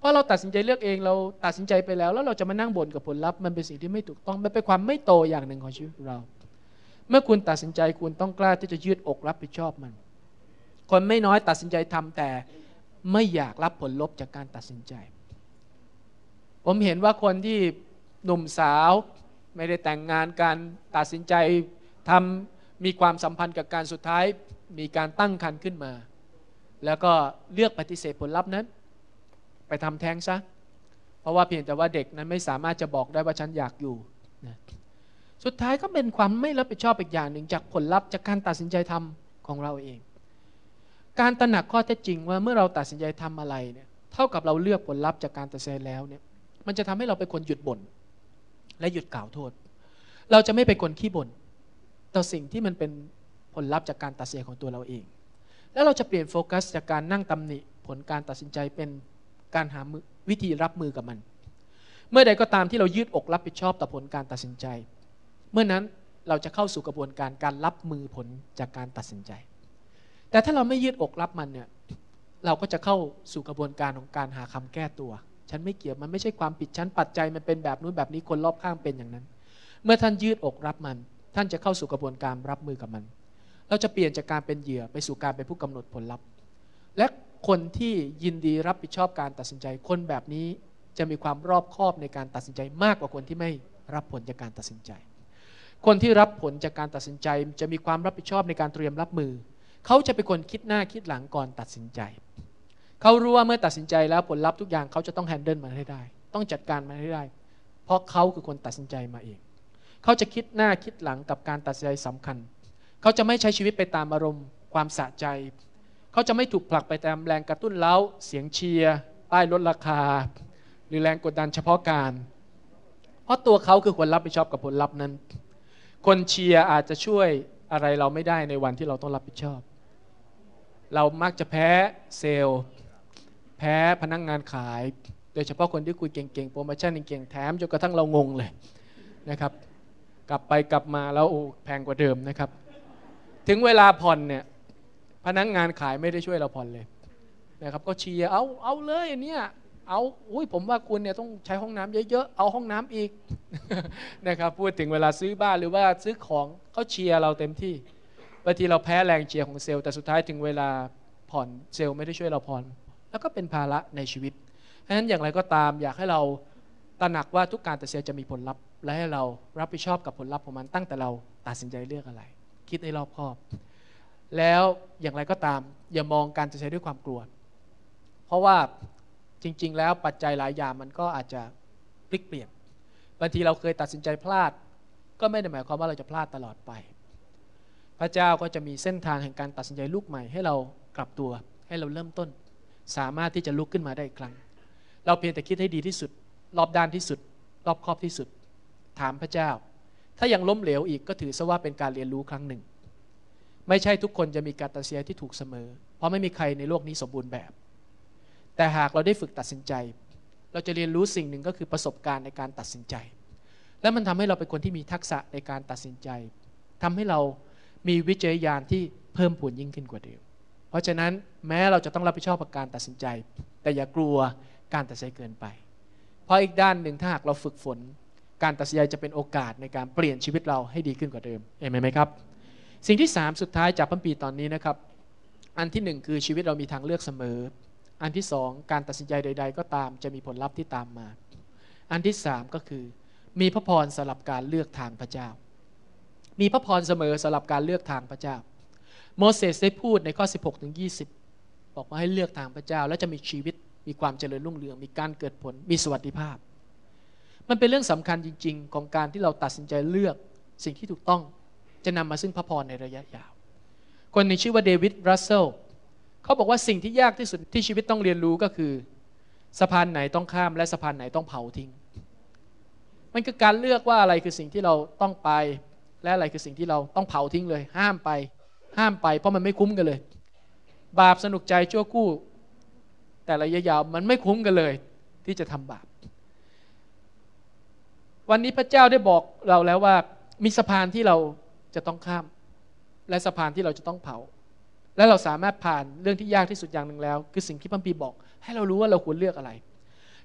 ราะเราตัดสินใจเลือกเองเราตัดสินใจไปแล้วแล้วเราจะมานั่งบ่นกับผลลัพธ์มันเป็นสิ่งที่ไม่ถูกต้องมันเป็นความไม่โตอย่างหนึ่งของชีวิตเราเมื่อคุณตัดสินใจคุณต้องกล้าที่จะยืดอกรับผิดชอบมันคนไม่น้อยตัดสินใจทำแต่ไม่อยากรับผลลบจากการตัดสินใจผมเห็นว่าคนที่หนุ่มสาวไม่ได้แต่งงานกันตัดสินใจทำมีความสัมพันธ์กับการสุดท้ายมีการตั้งครรภ์ขึ้นมาแล้วก็เลือกปฏิเสธผลลัพธ์นั้นไปทำแท้งซะเพราะว่าเพียงแต่ว่าเด็กนั้นไม่สามารถจะบอกได้ว่าฉันอยากอยู่นะสุดท้ายก็เป็นความไม่รับผิดชอบอีกอย่างหนึ่งจากผลลัพธ์จากการตัดสินใจทำของเราเองการตระหนักข้อเท็จจริงว่าเมื่อเราตัดสินใจทำอะไรเนี่ยเท่ากับเราเลือกผลลัพธ์จากการตัดสินใจแล้วเนี่ยมันจะทำให้เราเป็นคนหยุดบ่นและหยุดกล่าวโทษเราจะไม่เป็นคนขี้บ่นต่อสิ่งที่มันเป็นผลลัพธ์จากการตัดสินใจของตัวเราเองแล้วเราจะเปลี่ยนโฟกัสจากการนั่งตำหนิผลการตัดสินใจเป็นการหาวิธีรับมือกับมันเมื่อใดก็ตามที่เรายืดอกรับผิดชอบต่อผลการตัดสินใจเมื่อนั้นเราจะเข้าสู่กระบวนการการรับมือผลจากการตัดสินใจแต่ถ้าเราไม่ยืดอกรับมันเนี่ยเราก็จะเข้าสู่กระบวนการของการหาคำแก้ตัวฉันไม่เกี่ยวมันไม่ใช่ความผิดฉันปัจจัยมันเป็นแบบนู้นแบบนี้คนรอบข้างเป็นอย่างนั้นเมื่อท่านยืดอกรับมันท่านจะเข้าสู่กระบวนการรับมือกับมันเราจะเปลี่ยนจากการเป็นเหยื่อไปสู่การเป็นผู้กำหนดผลลัพธ์และคนที่ยินดีรับผิดชอบการตัดสินใจคนแบบนี้จะมีความรอบคอบในการตัดสินใจมากกว่าคนที่ไม่รับผลจากการตัดสินใจคนที่รับผลจากการตัดสินใจจะมีความรับผิดชอบในการเตรียมรับมือเขาจะเป็นคนคิดหน้าคิดหลังก่อนตัดสินใจเขารู้ว่าเมื่อตัดสินใจแล้วผลลัพธ์ทุกอย่างเขาจะต้องแฮนเดิลมันให้ได้ต้องจัดการมันให้ได้เพราะเขาคือคนตัดสินใจมาเองเขาจะคิดหน้าคิดหลังกับการตัดสินใจสำคัญเขาจะไม่ใช้ชีวิตไปตามอารมณ์ความสะใจเขาจะไม่ถูกผลักไปตามแรงกระตุ้นเร้าเสียงเชียร์ป้ายลดราคาหรือแรงกดดันเฉพาะการเพราะตัวเขาคือคนรับผิดชอบกับผลลัพธ์นั้นคนเชียร์อาจจะช่วยอะไรเราไม่ได้ในวันที่เราต้องรับผิดชอบเรามักจะแพ้เซลล์แพ้พนักงานขายโดยเฉพาะคนที่คุยเก่งๆโปรโมชั่นเก่งๆแถมจนกระทั่งเรางงเลยนะครับกลับไปกลับมาแล้วโอ้แพงกว่าเดิมนะครับถึงเวลาผ่อนเนี่ยพนักงานขายไม่ได้ช่วยเราผ่อนเลยนะครับก็เชียร์เอาเอาเลยเนี่ยเอาอุ้ยผมว่าคุณเนี่ยต้องใช้ห้องน้ำเยอะๆเอาห้องน้ำอีก นะครับพูดถึงเวลาซื้อบ้านหรือว่าซื้อของเขาเชียร์เราเต็มที่บางทีเราแพ้แรงเชียร์ของเซลล์แต่สุดท้ายถึงเวลาผ่อนเซลล์ไม่ได้ช่วยเราผ่อนแล้วก็เป็นภาระในชีวิตเพราะฉะนั้นอย่างไรก็ตามอยากให้เราตระหนักว่าทุกการตัดสินใจจะมีผลลัพธ์และให้เรารับผิดชอบกับผลลัพธ์ของมันตั้งแต่เราตัดสินใจเลือกอะไรคิดให้รอบคอบแล้วอย่างไรก็ตามอย่ามองการตัดสินใจด้วยความกลัวเพราะว่าจริงๆแล้วปัจจัยหลายอย่างมันก็อาจจะพลิกเปลี่ยนบางทีเราเคยตัดสินใจพลาดก็ไม่ได้หมายความว่าเราจะพลาดตลอดไปพระเจ้าก็จะมีเส้นทางแห่งการตัดสินใจลูกใหม่ให้เรากลับตัวให้เราเริ่มต้นสามารถที่จะลุกขึ้นมาได้อีกครั้งเราเพียงแต่คิดให้ดีที่สุดรอบด้านที่สุดรอบคอบที่สุดถามพระเจ้าถ้ายังล้มเหลวอีกก็ถือซะว่าเป็นการเรียนรู้ครั้งหนึ่งไม่ใช่ทุกคนจะมีการตัดสินใจที่ถูกเสมอเพราะไม่มีใครในโลกนี้สมบูรณ์แบบแต่หากเราได้ฝึกตัดสินใจเราจะเรียนรู้สิ่งหนึ่งก็คือประสบการณ์ในการตัดสินใจและมันทำให้เราเป็นคนที่มีทักษะในการตัดสินใจทำให้เรามีวิจารณญาณที่เพิ่มพูนยิ่งขึ้นกว่าเดิมเพราะฉะนั้นแม้เราจะต้องรับผิดชอบกับการตัดสินใจแต่อย่ากลัวการตัดสินใจเกินไปเพราะอีกด้านหนึ่งถ้าหากเราฝึกฝนการตัดสินใจจะเป็นโอกาสในการเปลี่ยนชีวิตเราให้ดีขึ้นกว่าเดิมเห็นไหมครับสิ่งที่สามสุดท้ายจากพระคัมภีร์ตอนนี้นะครับอันที่หนึ่งคือชีวิตเรามีทางเลือกเสมออันที่สองการตัดสินใจใดๆก็ตามจะมีผลลัพธ์ที่ตามมาอันที่สามก็คือมีพระพรสำหรับการเลือกทางพระเจ้ามีพระพรเสมอสำหรับการเลือกทางพระเจ้าโมเสสได้พูดในข้อสิบหกถึงยี่สิบบอกว่าให้เลือกทางพระเจ้าแล้วจะมีชีวิตมีความเจริญรุ่งเรืองมีการเกิดผลมีสวัสดิภาพมันเป็นเรื่องสำคัญจริงๆของการที่เราตัดสินใจเลือกสิ่งที่ถูกต้องจะนำมาซึ่งพระพรในระยะยาวคนหนึ่งชื่อว่าเดวิดรัสเซลเขาบอกว่าสิ่งที่ยากที่สุดที่ชีวิตต้องเรียนรู้ก็คือสะพานไหนต้องข้ามและสะพานไหนต้องเผาทิ้งมันคือการเลือกว่าอะไรคือสิ่งที่เราต้องไปและอะไรคือสิ่งที่เราต้องเผาทิ้งเลยห้ามไปห้ามไปเพราะมันไม่คุ้มกันเลยบาปสนุกใจชั่วคู่แต่ระยะยาวมันไม่คุ้มกันเลยที่จะทำบาปวันนี้พระเจ้าได้บอกเราแล้วว่ามีสะพานที่เราจะต้องข้ามและสะพานที่เราจะต้องเผาและเราสามารถผ่านเรื่องที่ยากที่สุดอย่างหนึ่งแล้วคือสิ่งที่พระคัมภีร์บอกให้เรารู้ว่าเราควรเลือกอะไร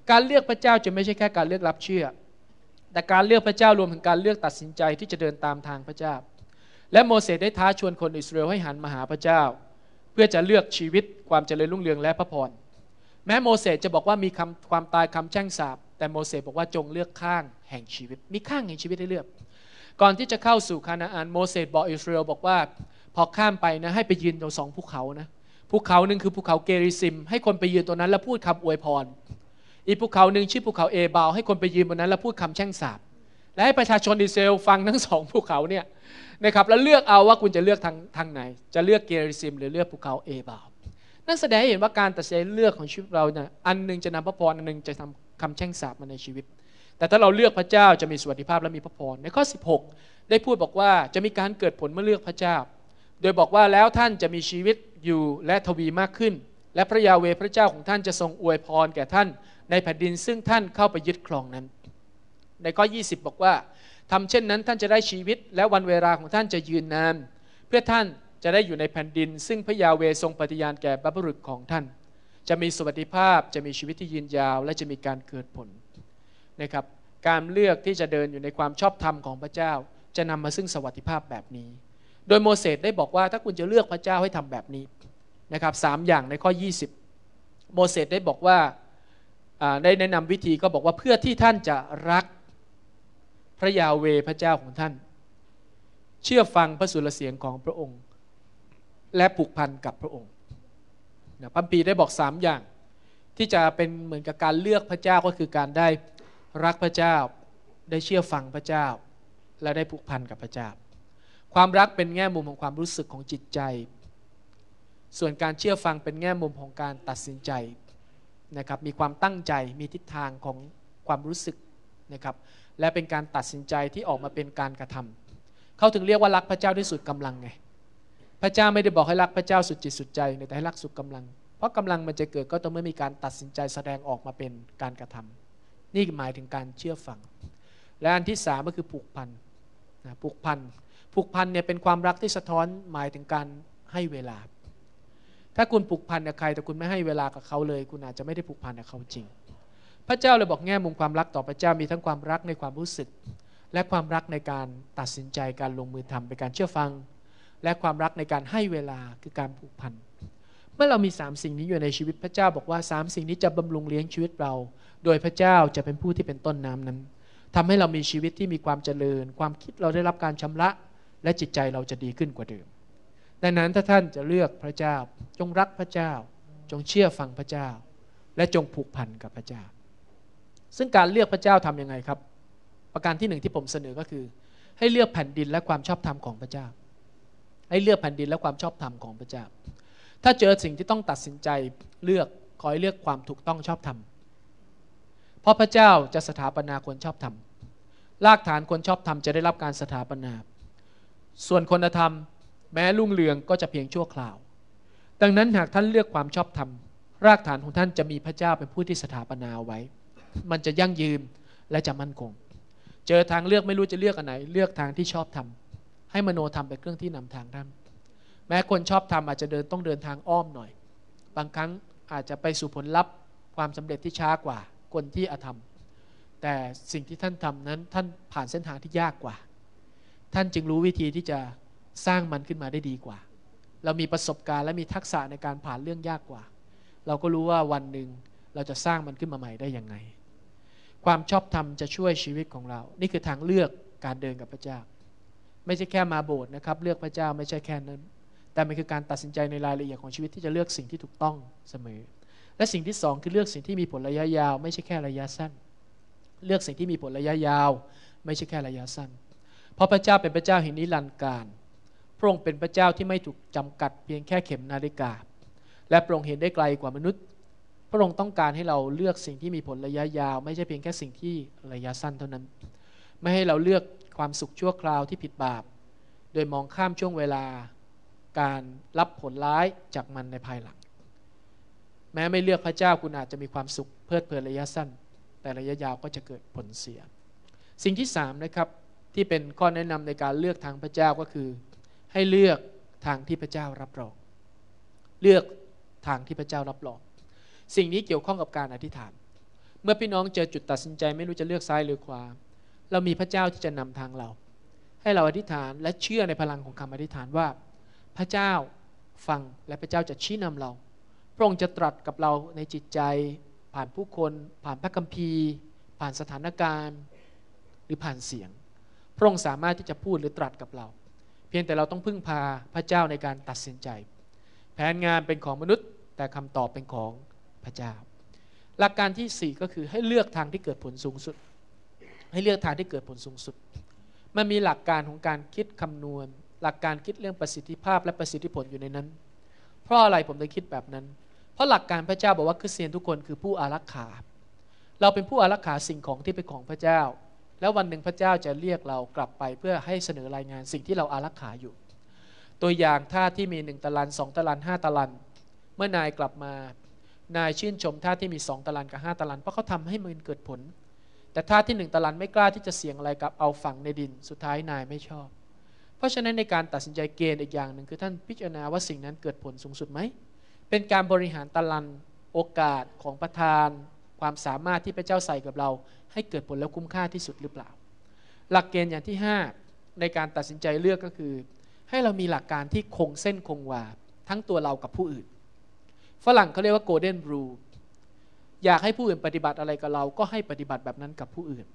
การเลือกพระเจ้าจะไม่ใช่แค่การเลือกรับเชื่อแต่การเลือกพระเจ้ารวมถึงการเลือกตัดสินใจที่จะเดินตามทางพระเจ้าและโมเสสได้ท้าชวนคนอิสราเอลให้หันมาหาพระเจ้าเพื่อจะเลือกชีวิตความเจริญรุ่งเรืองและพระพรแม้โมเสสจะบอกว่ามีคำความตายคำแช่งสาปแต่โมเสสบอกว่าจงเลือกข้างแห่งชีวิตมีข้างแห่งชีวิตให้เลือกก่อนที่จะเข้าสู่คานาอันโมเสสบอกอิสราเอลบอกว่าพอข้ามไปนะให้ไปยืนตรงสองภูเขานะภูเขาหนึ่งคือภูเขาเกริซิมให้คนไปยืนตรงนั้นแล้วพูดคำอวยพรอีกภูเขาหนึ่งชื่อภูเขาเอบาให้คนไปยืนบนนั้นแล้วพูดคำแช่งสาปและให้ประชาชนอิสราเอลฟังทั้งสองภูเขาเนี่ยนะครับแล้วเลือกเอาว่าคุณจะเลือกทางทางไหนจะเลือกเกริซิมหรือเลือกภูเขาเอบานั่นแสดงให้เห็นว่าการตัดสินใจเลือกของชีวิตเราเนี่ยอันนึงจะนำพระพรอันนึงจะทำคำแช่งสาปมาในชีวิตแต่ถ้าเราเลือกพระเจ้าจะมีสวัสดิภาพและมีพระพรในข้อสิบหกได้พูดบอกว่าจะมีการเกิดผลเมื่อเลือกพระเจ้าโดยบอกว่าแล้วท่านจะมีชีวิตอยู่และทวีมากขึ้นและพระยาเวห์พระเจ้าของท่านจะทรงอวยพรแก่ท่านในแผ่นดินซึ่งท่านเข้าไปยึดครองนั้นในข้อยี่สิบบอกว่าทำเช่นนั้นท่านจะได้ชีวิตและวันเวลาของท่านจะยืนนานเพื่อท่านจะได้อยู่ในแผ่นดินซึ่งพระยาเวห์ทรงปฏิญาณแก่บรรพบุรุษของท่านจะมีสวัสดิภาพจะมีชีวิตที่ยืนยาวและจะมีการเกิดผลนะครับการเลือกที่จะเดินอยู่ในความชอบธรรมของพระเจ้าจะนำมาซึ่งสวัสดิภาพแบบนี้โดยโมเสสได้บอกว่าถ้าคุณจะเลือกพระเจ้าให้ทำแบบนี้นะครับสามอย่างในข้อยี่สิบโมเสสได้บอกว่าได้แนะนำวิธีก็บอกว่าเพื่อที่ท่านจะรักพระยาเวห์พระเจ้าของท่านเชื่อฟังพระสุรเสียงของพระองค์และผูกพันกับพระองค์นะพระคัมภีร์ได้บอกสามอย่างที่จะเป็นเหมือนกับการเลือกพระเจ้าก็คือการได้รักพระเจ้าได้เชื่อฟังพระเจ้าและได้ผูกพันกับพระเจ้าความรักเป็นแง่มุมของความรู้สึกของจิตใจส่วนการเชื่อฟังเป็นแง่มุมของการตัดสินใจนะครับมีความตั้งใจมีทิศทางของความรู้สึกนะครับและเป็นการตัดสินใจที่ออกมาเป็นการกระทำเขาถึงเรียกว่ารักพระเจ้าด้วยสุดกำลังไงพระเจ้าไม่ได้บอกให้รักพระเจ้าสุดจิตสุดใจแต่ให้รักสุดกำลังเพราะกำลังมันจะเกิดก็ต้องเมื่อมีการตัดสินใจแสดงออกมาเป็นการกระทำนี่หมายถึงการเชื่อฟังและอันที่สามก็คือผูกพันนะผูกพันผูกพันเนี่ยเป็นความรักที่สะท้อนหมายถึงการให้เวลาถ้าคุณผูกพันกับใครแต่คุณไม่ให้เวลากับเขาเลยคุณอาจจะไม่ได้ผูกพันกับเขาจริงพระเจ้าเลยบอกแง่มุมความรักต่อพระเจ้ามีทั้งความรักในความรู้สึกและความรักในการตัดสินใจการลงมือทำเป็นการเชื่อฟังและความรักในการให้เวลาคือการผูกพันเมื่อเรามีสามสิ่งนี้อยู่ในชีวิตพระเจ้าบอกว่าสามสิ่งนี้จะบำรุงเลี้ยงชีวิตเราโดยพระเจ้าจะเป็นผู้ที่เป็นต้นน้ำนั้นทำให้เรามีชีวิตที่มีความเจริญความคิดเราได้รับการชำระและจิตใจเราจะดีขึ้นกว่าเดิมดังนั้นถ้าท่านจะเลือกพระเจ้าจงรักพระเจ้าจงเชื่อฟังพระเจ้าและจงผูกพันกับพระเจ้าซึ่งการเลือกพระเจ้าทำยังไงครับประการที่หนึ่งที่ผมเสนอก็คือให้เลือกแผ่นดินและความชอบธรรมของพระเจ้าให้เลือกแผ่นดินและความชอบธรรมของพระเจ้าถ้าเจอสิ่งที่ต้องตัดสินใจเลือกขอให้เลือกความถูกต้องชอบธรรมเพราะพระเจ้าจะสถาปนาคนชอบธรรมรากฐานคนชอบธรรมจะได้รับการสถาปนาส่วนคนธรรมแม้รุ่งเรืองก็จะเพียงชั่วคราวดังนั้นหากท่านเลือกความชอบธรรมรากฐานของท่านจะมีพระเจ้าเป็นผู้ที่สถาปนาไว้มันจะยั่งยืนและจะมั่นคงเจอทางเลือกไม่รู้จะเลือกอันไหนเลือกทางที่ชอบธรรมให้มโนธรรมเป็นเครื่องที่นำทางท่านแม้คนชอบธรรมอาจจะเดินต้องเดินทางอ้อมหน่อยบางครั้งอาจจะไปสู่ผลลัพธ์ความสำเร็จที่ช้ากว่าคนที่อธรรมแต่สิ่งที่ท่านทำนั้นท่านผ่านเส้นทางที่ยากกว่าท่านจึงรู้วิธีที่จะสร้างมันขึ้นมาได้ดีกว่าเรามีประสบการณ์และมีทักษะในการผ่านเรื่องยากกว่าเราก็รู้ว่าวันหนึ่งเราจะสร้างมันขึ้นมาใหม่ได้ยังไงความชอบธรรมจะช่วยชีวิตของเรานี่คือทางเลือกการเดินกับพระเจ้าไม่ใช่แค่มาโบสถ์นะครับเลือกพระเจ้าไม่ใช่แค่นั้นแต่มันคือการตัดสินใจในรายละเอียดของชีวิตที่จะเลือกสิ่งที่ถูกต้องเสมอและสิ่งที่สองคือเลือกสิ่งที่มีผลระยะยาวไม่ใช่แค่ระยะสั้นเลือกสิ่งที่มีผลระยะยาวไม่ใช่แค่ระยะสั้นเพราะพระเจ้าเป็นพระเจ้าแห่งนิรันดร์กาลพระองค์เป็นพระเจ้าที่ไม่ถูกจำกัดเพียงแค่เข็มนาฬิกาและพระองค์เห็นได้ไกลกว่ามนุษย์พระองค์ต้องการให้เราเลือกสิ่งที่มีผลระยะยาวไม่ใช่เพียงแค่สิ่งที่ระยะสั้นเท่านั้นไม่ให้เราเลือกความสุขชั่วคราวที่ผิดบาปโดยมองข้ามช่วงเวลาการรับผลร้ายจากมันในภายหลังแม้ไม่เลือกพระเจ้าคุณอาจจะมีความสุขเพลิดเพลินระยะสั้นแต่ระยะยาวก็จะเกิดผลเสียสิ่งที่สามนะครับที่เป็นข้อแนะนำในการเลือกทางพระเจ้าก็คือให้เลือกทางที่พระเจ้ารับรองเลือกทางที่พระเจ้ารับรองสิ่งนี้เกี่ยวข้องกับการอธิษฐานเมื่อพี่น้องเจอจุดตัดสินใจไม่รู้จะเลือกซ้ายหรือขวาเรามีพระเจ้าที่จะนำทางเราให้เราอธิษฐานและเชื่อในพลังของคำอธิษฐานว่าพระเจ้าฟังและพระเจ้าจะชี้นำเราพระองค์จะตรัสกับเราในจิตใจผ่านผู้คนผ่านพระคัมภีร์ผ่านสถานการณ์หรือผ่านเสียงพระองค์สามารถที่จะพูดหรือตรัสกับเราเพียงแต่เราต้องพึ่งพาพระเจ้าในการตัดสินใจแผนงานเป็นของมนุษย์แต่คำตอบเป็นของพระเจ้าหลักการที่สี่ก็คือให้เลือกทางที่เกิดผลสูงสุดให้เลือกทางที่เกิดผลสูงสุดมันมีหลักการของการคิดคำนวณหลักการคิดเรื่องประสิทธิภาพและประสิทธิผลอยู่ในนั้นเพราะอะไรผมถึงคิดแบบนั้นเพราะหลักการพระเจ้าบอกว่าคริสเตียนทุกคนคือผู้อารักขาเราเป็นผู้อารักขาสิ่งของที่เป็นของพระเจ้าแล้ววันหนึ่งพระเจ้าจะเรียกเรากลับไปเพื่อให้เสนอรายงานสิ่งที่เราอารักขาอยู่ตัวอย่างท่าที่มีหนึ่งตะลันสองตะลันห้าตะลันเมื่อนายกลับมานายชื่นชมท่าที่มีสองตะลันกับห้าตะลันเพราะเขาทำให้มันเกิดผลแต่ท่าที่หนึ่งตะลันไม่กล้าที่จะเสี่ยงอะไรกับเอาฝังในดินสุดท้ายนายไม่ชอบเพราะฉะนั้นในการตัดสินใจเกณฑ์อีกอย่างหนึ่งคือท่านพิจารณาว่าสิ่งนั้นเกิดผลสูงสุดไหมเป็นการบริหารตะลันโอกาสของประทานความสามารถที่พระเจ้าใส่กับเราให้เกิดผลแล้วคุ้มค่าที่สุดหรือเปล่าหลักเกณฑ์อย่างที่ห้าในการตัดสินใจเลือกก็คือให้เรามีหลักการที่คงเส้นคงวาทั้งตัวเรากับผู้อื่นฝรั่งเขาเรียกว่า golden rule อยากให้ผู้อื่นปฏิบัติอะไรกับเราก็ให้ปฏิบัติแบบนั้นกับผู้อื่น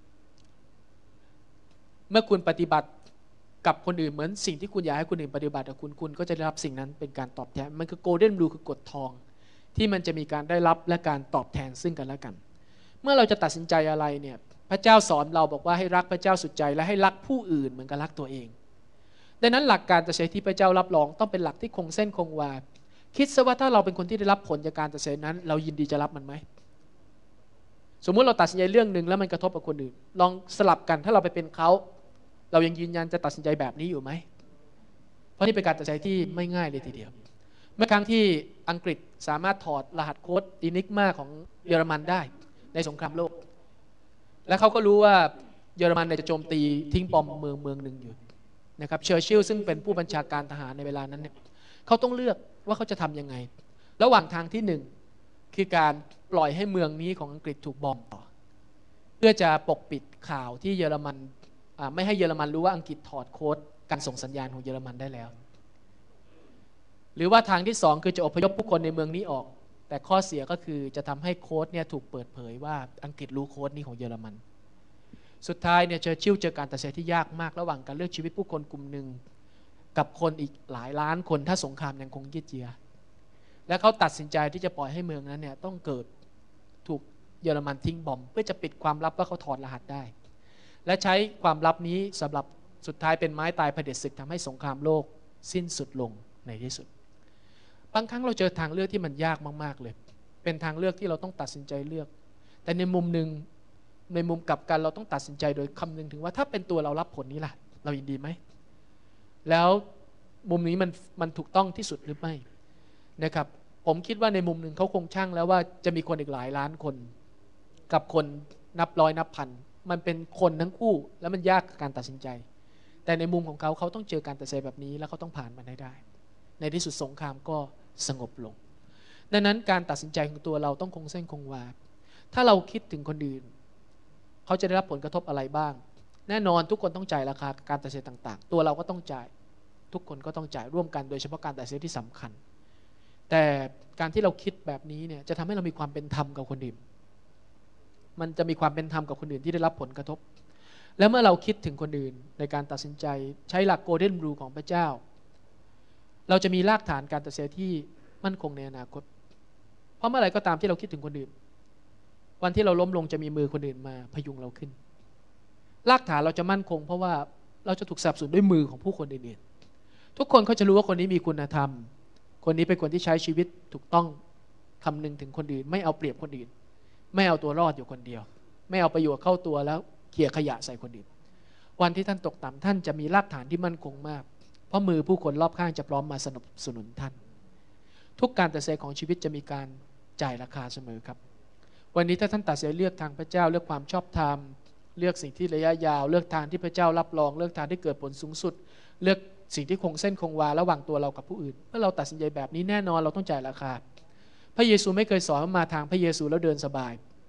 เมื่อคุณปฏิบัติกับคนอื่นเหมือนสิ่งที่คุณอยากให้คนอื่นปฏิบัติกับคุณคุณก็จะได้รับสิ่งนั้นเป็นการตอบแทนมันคือ golden rule คือกฎทองที่มันจะมีการได้รับและการตอบแทนซึ่งกันและกันเมื่อเราจะตัดสินใจอะไรเนี่ยพระเจ้าสอนเราบอกว่าให้รักพระเจ้าสุดใจและให้รักผู้อื่นเหมือนกับรักตัวเองดังนั้นหลักการตัดสินใจที่พระเจ้ารับรองต้องเป็นหลักที่คงเส้นคงวาคิดซะว่าถ้าเราเป็นคนที่ได้รับผลจากการตัดสินใจนั้นเรายินดีจะรับมันไหมสมมุติเราตัดสินใจเรื่องนึงแล้วมันกระทบกับคนอื่นลองสลับกันถ้าเราไปเป็นเขาเรายังยืนยันจะตัดสินใจแบบนี้อยู่ไหมเพราะนี่เป็นการตัดสินใจที่ไม่ง่ายเลยทีเดียวเมื่อครั้งที่อังกฤษสามารถถอดรหัสโค้ดอินิกมาของเยอรมันได้ในสงครามโลกและเขาก็รู้ว่าเยอรมันจะโจมตีทิ้งบอมเมืองเมืองหนึ่งอยู่นะครับเชอร์ชิลล์ซึ่งเป็นผู้บัญชาการทหารในเวลานั้นเนี่ยเขาต้องเลือกว่าเขาจะทำยังไงระหว่างทางที่หนึ่งคือการปล่อยให้เมืองนี้ของอังกฤษถูกบอมต่อเพื่อจะปกปิดข่าวที่เยอรมันไม่ให้เยอรมันรู้ว่าอังกฤษถอดโค้ดการส่งสัญญาณของเยอรมันได้แล้วหรือว่าทางที่สองคือจะอพยพผู้คนในเมืองนี้ออกแต่ข้อเสียก็คือจะทำให้โค้ดเนี่ยถูกเปิดเผยว่าอังกฤษรู้โค้ดนี้ของเยอรมันสุดท้ายเนี่ยเชอร์ชิลล์เจอการตัดสินใจที่ยากมากระหว่างการเลือกชีวิตผู้คนกลุ่มหนึ่งกับคนอีกหลายล้านคนถ้าสงครามยังคงยืดเยื้อและเขาตัดสินใจที่จะปล่อยให้เมืองนั้นเนี่ยต้องเกิดถูกเยอรมันทิ้งบอมเพื่อจะปิดความลับว่าเขาถอดรหัสได้และใช้ความลับนี้สำหรับสุดท้ายเป็นไม้ตายเผด็จศึกทำให้สงครามโลกสิ้นสุดลงในที่สุดบางครั้งเราเจอทางเลือกที่มันยากมากๆเลยเป็นทางเลือกที่เราต้องตัดสินใจเลือกแต่ในมุมหนึ่งในมุมกลับกันเราต้องตัดสินใจโดยคำนึงถึงว่าถ้าเป็นตัวเรารับผลนี้ล่ะเรายินดีไหมแล้วมุมนี้มันมันถูกต้องที่สุดหรือไม่นะครับผมคิดว่าในมุมหนึ่งเขาคงช่างแล้วว่าจะมีคนอีกหลายล้านคนกับคนนับร้อยนับพันมันเป็นคนทั้งคู่แล้วมันยากการตัดสินใจแต่ในมุมของเขาเขาต้องเจอการตัดสินใจแบบนี้แล้วเขาต้องผ่านมันให้ได้ในที่สุดสงครามก็สงบลงดังนั้นการตัดสินใจของตัวเราต้องคงเส้นคงวาถ้าเราคิดถึงคนอื่นเขาจะได้รับผลกระทบอะไรบ้างแน่นอนทุกคนต้องจ่ายราคาการตัดสินใจต่างๆตัวเราก็ต้องจ่ายทุกคนก็ต้องจ่ายร่วมกันโดยเฉพาะการตัดสินใจที่สำคัญแต่การที่เราคิดแบบนี้เนี่ยจะทำให้เรามีความเป็นธรรมกับคนอื่นมันจะมีความเป็นธรรมกับคนอื่นที่ได้รับผลกระทบแล้วเมื่อเราคิดถึงคนอื่นในการตัดสินใจใช้หลักโกลเด้นรูลของพระเจ้าเราจะมีรากฐานการตัดสินใจที่มั่นคงในอนาคตเพราะเมื่อไหร่ก็ตามที่เราคิดถึงคนอื่นวันที่เราล้มลงจะมีมือคนอื่นมาพยุงเราขึ้นรากฐานเราจะมั่นคงเพราะว่าเราจะถูกสนับสนุนด้วยมือของผู้คนอื่นๆทุกคนเขาจะรู้ว่าคนนี้มีคุณธรรมคนนี้เป็นคนที่ใช้ชีวิตถูกต้องคำนึงถึงคนอื่นไม่เอาเปรียบคนอื่นไม่เอาตัวรอดอยู่คนเดียวไม่เอาประโยชน์เข้าตัวแล้วเขี่ยขยะใส่คนอื่นวันที่ท่านตกต่ำท่านจะมีรากฐานที่มั่นคงมากเพราะมือผู้คนรอบข้างจะพร้อมมาสนับสนุนท่านทุกการตัดสินใจของชีวิตจะมีการจ่ายราคาเสมอครับวันนี้ถ้าท่านตัดสินใจเลือกทางพระเจ้าเลือกความชอบธรรมเลือกสิ่งที่ระยะยาวเลือกทางที่พระเจ้ารับรองเลือกทางที่เกิดผลสูงสุดเลือกสิ่งที่คงเส้นคงวาระหว่างตัวเรากับผู้อื่นเมื่อเราตัดสินใจแบบนี้แน่นอนเราต้องจ่ายราคาพระเยซูไม่เคยสอนว่ามาทางพระเยซูแล้วเดินสบาย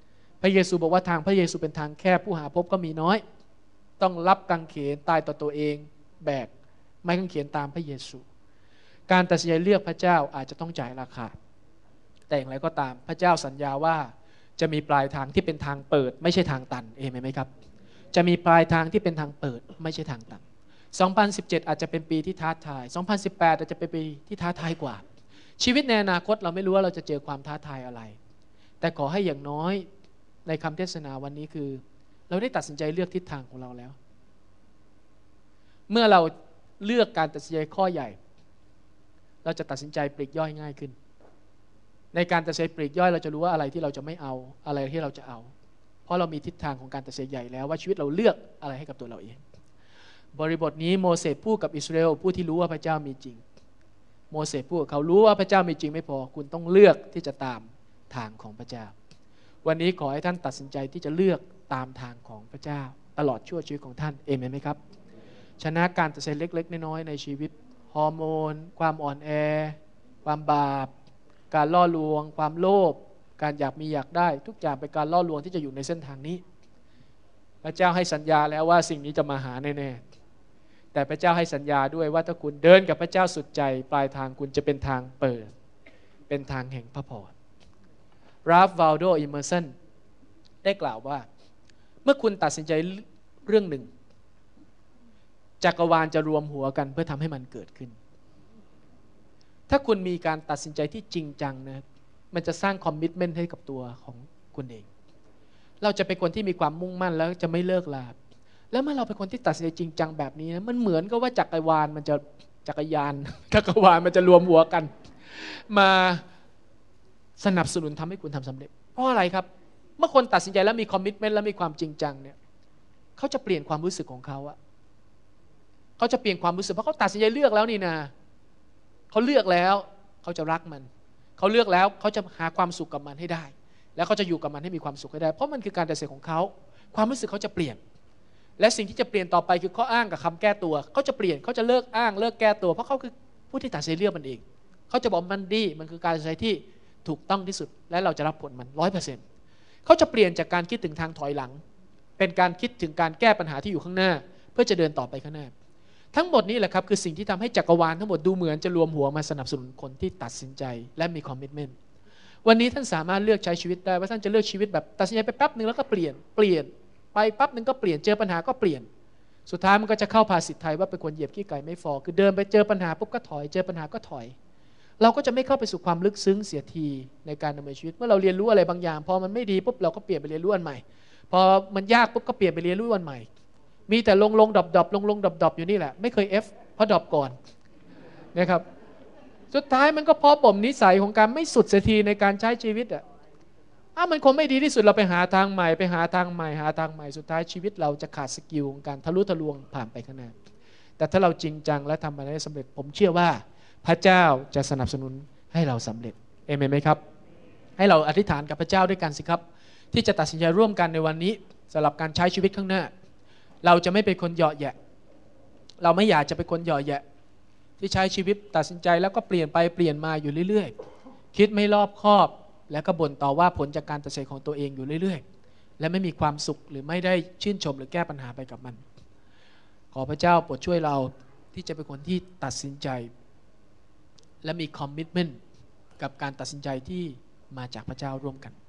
พระเยซูบอกว่าทางพระเยซูเป็นทางแคบผู้หาพบก็มีน้อยต้องรับกางเขนตายต่อตัวเองแบกไม้กางเขนตามพระเยซูการตัดสินใจเลือกพระเจ้าอาจจะต้องจ่ายราคาแต่อย่างไรก็ตามพระเจ้าสัญญาว่าจะมีปลายทางที่เป็นทางเปิดไม่ใช่ทางตันเอเมนไหมครับจะมีปลายทางที่เป็นทางเปิดไม่ใช่ทางตันสองพันสิบเจ็ดอาจจะเป็นปีที่ท้าทายสองพันสิบแปดอาจจะเป็นปีที่ท้าทายกว่าชีวิตในอนาคตเราไม่รู้ว่าเราจะเจอความท้าทายอะไรแต่ขอให้อย่างน้อยในคำเทศนาวันนี้คือเราได้ตัดสินใจเลือกทิศทางของเราแล้วเมื่อเราเลือกการตัดสินใจข้อใหญ่เราจะตัดสินใจปลีกย่อยง่ายขึ้นในการตัดสินใจปลีกย่อยเราจะรู้ว่าอะไรที่เราจะไม่เอาอะไรที่เราจะเอาเพราะเรามีทิศทางของการตัดสินใจใหญ่แล้วว่าชีวิตเราเลือกอะไรให้กับตัวเราเองบริบทนี้โมเสสพูดกับอิสราเอลผู้ที่รู้ว่าพระเจ้ามีจริงโมเสสพูดกับเขารู้ว่าพระเจ้ามีจริงไม่พอคุณต้องเลือกที่จะตามทางของพระเจ้าวันนี้ขอให้ท่านตัดสินใจที่จะเลือกตามทางของพระเจ้าตลอดชั่วชีวิตของท่านเอเมนไหมครับชนะการตัดสินใจเล็กๆน้อยๆในชีวิตฮอร์โมนความอ่อนแอความบาปการล่อลวงความโลภการอยากมีอยากได้ทุกอย่างเป็นการล่อลวงที่จะอยู่ในเส้นทางนี้พระเจ้าให้สัญญาแล้วว่าสิ่งนี้จะมาหาแน่ๆแต่พระเจ้าให้สัญญาด้วยว่าถ้าคุณเดินกับพระเจ้าสุดใจปลายทางคุณจะเป็นทางเปิดเป็นทางแห่งพระพรราฟวาลโดอิเมอร์สันได้กล่าวว่าเมื่อคุณตัดสินใจเรื่องหนึ่งจักรวาลจะรวมหัวกันเพื่อทำให้มันเกิดขึ้นถ้าคุณมีการตัดสินใจที่จริงจังนะมันจะสร้างคอมมิตเมนต์ให้กับตัวของคุณเองเราจะเป็นคนที่มีความมุ่งมั่นแล้วจะไม่เลิกลาแล้วเมื่อเราเป็นคนที่ตัดสินใจจริงจังแบบนี้นะมันเหมือนกับว่าจักรวาลมันจะจักรยานจักรวาลมันจะรวมหัวกันมาสนับสนุนทำให้คุณทำสำเร็จเพราะอะไรครับเมื่อคนตัดสินใจแล้วมีคอมมิตเมนต์แล้วมีความจริงจังเนี่ยเขาจะเปลี่ยนความรู้สึกของเขาอะเขาจะเปลี่ยนความรู้สึกเพราะเขาตัดสินใจเลือกแล้วนี่นาเขาเลือกแล้วเขาจะรักมันเขาเลือกแล้วเขาจะหาความสุขกับมันให้ได้แล้วเขาจะอยู่กับมันให้มีความสุขให้ได้เพราะมันคือการตัดสินของเขาความรู้สึกเขาจะเปลี่ยนและสิ่งที่จะเปลี่ยนต่อไปคือข้ออ้างกับคำแก้ตัวเขาจะเปลี่ยนเขาจะเลิกอ้างเลิกแก้ตัวเพราะเขาคือผู้ที่ตัดสินเลือกมันเองเขาจะบอกมันดีมันคือการตัดสินที่ถูกต้องที่สุดและเราจะรับผลมัน ร้อยเปอร์เซ็นต์ เขาจะเปลี่ยนจากการคิดถึงทางถอยหลังเป็นการคิดถึงการแก้ปัญหาที่อยู่ข้างหน้าเพื่อจะเดินต่อไปข้างหน้าทั้งหมดนี้แหละครับคือสิ่งที่ทำให้จักรวาลทั้งหมดดูเหมือนจะรวมหัวมาสนับสนุนคนที่ตัดสินใจและมีคอมมิตเมนต์วันนี้ท่านสามารถเลือกใช้ชีวิตได้ว่าท่านจะเลือกชีวิตแบบตัดสินใจไปแป๊บนึงแล้วก็เปลี่ยนเปลี่ยนไปแป๊บนึงก็เปลี่ยนเจอปัญหาก็เปลี่ยนสุดท้ายมันก็จะเข้าภาษิตไทยว่าเป็นคนเหยียบขี้ไก่ไม่ฟอคือเดินไปเจอปัญหาปุ๊บก็ถอยเจอปัญหาก็ถอยเราก็จะไม่เข้าไปสู่ความลึกซึ้งเสียทีในการดำเนินชีวิตเมื่อเราเรียนรู้อะไรบางอย่างพอมันไม่ดีปุ๊บเราก็เปลี่ยนไปเรียนรู้อันใหม่พอมันยากปุ๊บก็เปลี่ยนไปเรียนรู้อันใหม่มีแต่ลงลงดอบดอบลงลงดอบดอบอยู่นี่แหละไม่เคย F เพราะดอบก่อนนะครับสุดท้ายมันก็เพราะบ่มนิสัยของการไม่สุดเสียทีในการใช้ชีวิตอ่ะอ้ามันคงไม่ดีที่สุดเราไปหาทางใหม่ไปหาทางใหม่หาทางใหม่สุดท้ายชีวิตเราจะขาดสกิลของการทะลุทะลวงผ่านไปข้างหน้าแต่ถ้าเราจริงจังและทำมันได้สำเร็จผมเชื่อว่าพระเจ้าจะสนับสนุนให้เราสำเร็จเอเมนไหมครับให้เราอธิษฐานกับพระเจ้าด้วยกันสิครับที่จะตัดสินใจร่วมกันในวันนี้สำหรับการใช้ชีวิตข้างหน้าเราจะไม่เป็นคนเหยาะแยะเราไม่อยากจะเป็นคนเหยาะแยะที่ใช้ชีวิตตัดสินใจแล้วก็เปลี่ยนไปเปลี่ยนมาอยู่เรื่อยๆคิดไม่รอบคอบแล้วก็บ่นต่อว่าผลจากการตัดสินใจของตัวเองอยู่เรื่อยๆและไม่มีความสุขหรือไม่ได้ชื่นชมหรือแก้ปัญหาไปกับมันขอพระเจ้าโปรดช่วยเราที่จะเป็นคนที่ตัดสินใจและมีคอมมิตเมนต์กับการตัดสินใจที่มาจากพระเจ้าร่วมกัน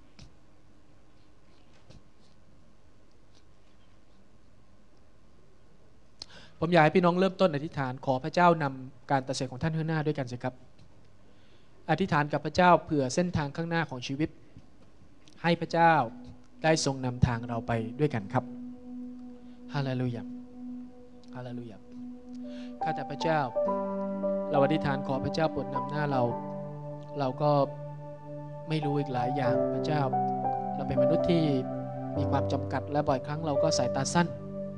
ผมอยากให้พี่น้องเริ่มต้นอธิษฐานขอพระเจ้านำการตัดสินของท่านข้างหน้าด้วยกันสิครับอธิษฐานกับพระเจ้าเผื่อเส้นทางข้างหน้าของชีวิตให้พระเจ้าได้ทรงนำทางเราไปด้วยกันครับฮาเลลูยาฮาเลลูยาข้าแต่พระเจ้าเราอธิษฐานขอพระเจ้าโปรดนำหน้าเราเราก็ไม่รู้อีกหลายอย่างพระเจ้าเราเป็นมนุษย์ที่มีความจำกัดและบ่อยครั้งเราก็สายตาสั้น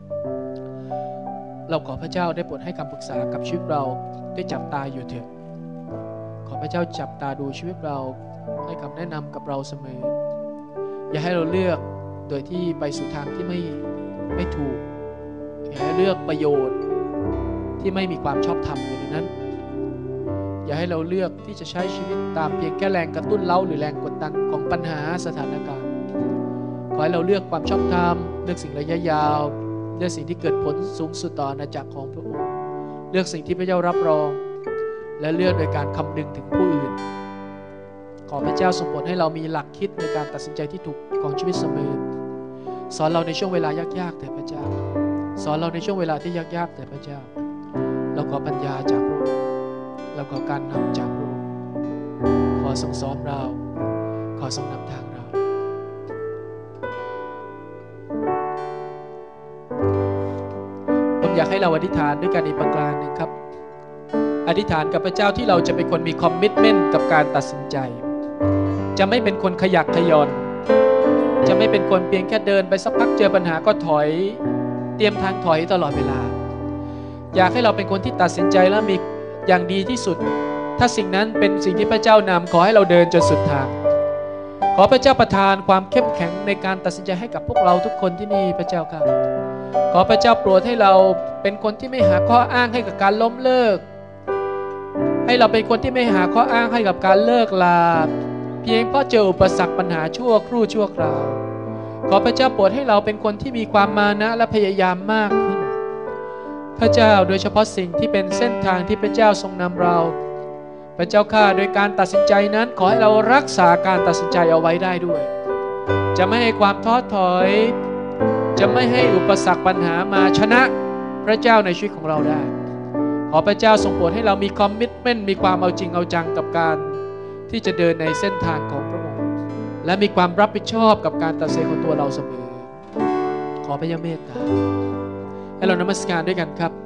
เราขอพระเจ้าได้โปรดให้คำปรึกษากับชีวิตเราได้จับตาอยู่เถิดขอพระเจ้าจับตาดูชีวิตเราให้คำแนะนำกับเราเสมออย่าให้เราเลือกโดยที่ไปสู่ทางที่ไม่ไม่ถูกอย่าให้เลือกประโยชน์ที่ไม่มีความชอบธรรมอยู่ในนั้นอย่าให้เราเลือกที่จะใช้ชีวิตตามเพียงแค่แรงกระตุ้นเร้าหรือแรงกดดันของปัญหาสถานการณ์ขอให้เราเลือกความชอบธรรมเลือกสิ่งระยะยาวเลือกสิ่งที่เกิดผลสูงสุดต่ออาณาจักรของพระองค์เลือกสิ่งที่พระเจ้ารับรองและเลือกโดยการคำนึงถึงผู้อื่นขอพระเจ้าทรงโปรดให้เรามีหลักคิดในการตัดสินใจที่ถูกของชีวิตเสมอสอนเราในช่วงเวลายากๆแต่พระเจ้าสอนเราในช่วงเวลาที่ยากๆแต่พระเจ้าเราขอปัญญาจากพระองค์เราขอการนำจากพระองค์ขอทรงสอนเราขอทรงนำทางเราผมอยากให้เราอธิษฐานด้วยกันอีกประการหนึ่งครับอธิษฐานกับพระเจ้าที่เราจะเป็นคนมีคอมมิตเมนต์กับการตัดสินใจจะไม่เป็นคนขยักขยอนจะไม่เป็นคนเพียงแค่เดินไปสักพักเจอปัญหาก็ถอยเตรียมทางถอยตลอดเวลาอยากให้เราเป็นคนที่ตัดสินใจและมีอย่างดีที่สุดถ้าสิ่งนั้นเป็นสิ่งที่พระเจ้านำขอให้เราเดินจนสุดทางขอพระเจ้าประทานความเข้มแข็งในการตัดสินใจให้กับพวกเราทุกคนที่นี่พระเจ้าครับขอพระเจ้าโปรดให้เราเป็นคนที่ไม่หาข้ออ้างให้กับการล้มเลิกให้เราเป็นคนที่ไม่หาข้ออ้างให้กับการเลิกลาเพียงเพราะเจออุปสรรคปัญหาชั่วครู่ชั่วคราวขอพระเจ้าโปรดให้เราเป็นคนที่มีความมานะและพยายามมากขึ้นพระเจ้าโดยเฉพาะสิ่งที่เป็นเส้นทางที่พระเจ้าทรงนำเราพระเจ้าข้าโดยการตัดสินใจนั้นขอให้เรารักษาการตัดสินใจเอาไว้ได้ด้วยจะไม่ให้ความท้อถอยจะไม่ให้อุปสรรคปัญหามาชนะพระเจ้าในชีวิตของเราได้ขอพระเจ้าทรงโปรดให้เรามีคอมมิตเมนต์มีความเอาจริงเอาจังกับการที่จะเดินในเส้นทางของพระองค์และมีความรับผิดชอบกับการตัดสินของตัวเราเสมอขอพระยาเมตตาให้เรานมัสการด้วยกันครับ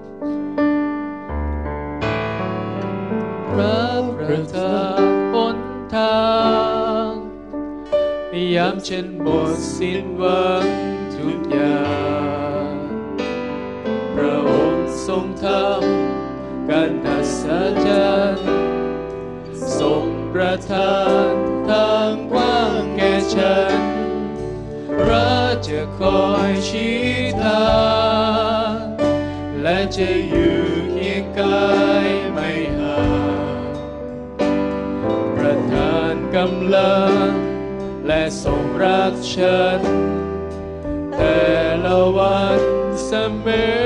พระประทานหนทางยามฉันหมดสิ้นหวังทุกอย่างพระองค์ทรงทำการอัศจรรย์ทรงประทานทางกว้างแก่ฉันเราจะคอยชี้ทางและจะอยู่เคียงกายไม่ห่างประทานกำลังและทรงรักฉันแต่ละวันเสมอ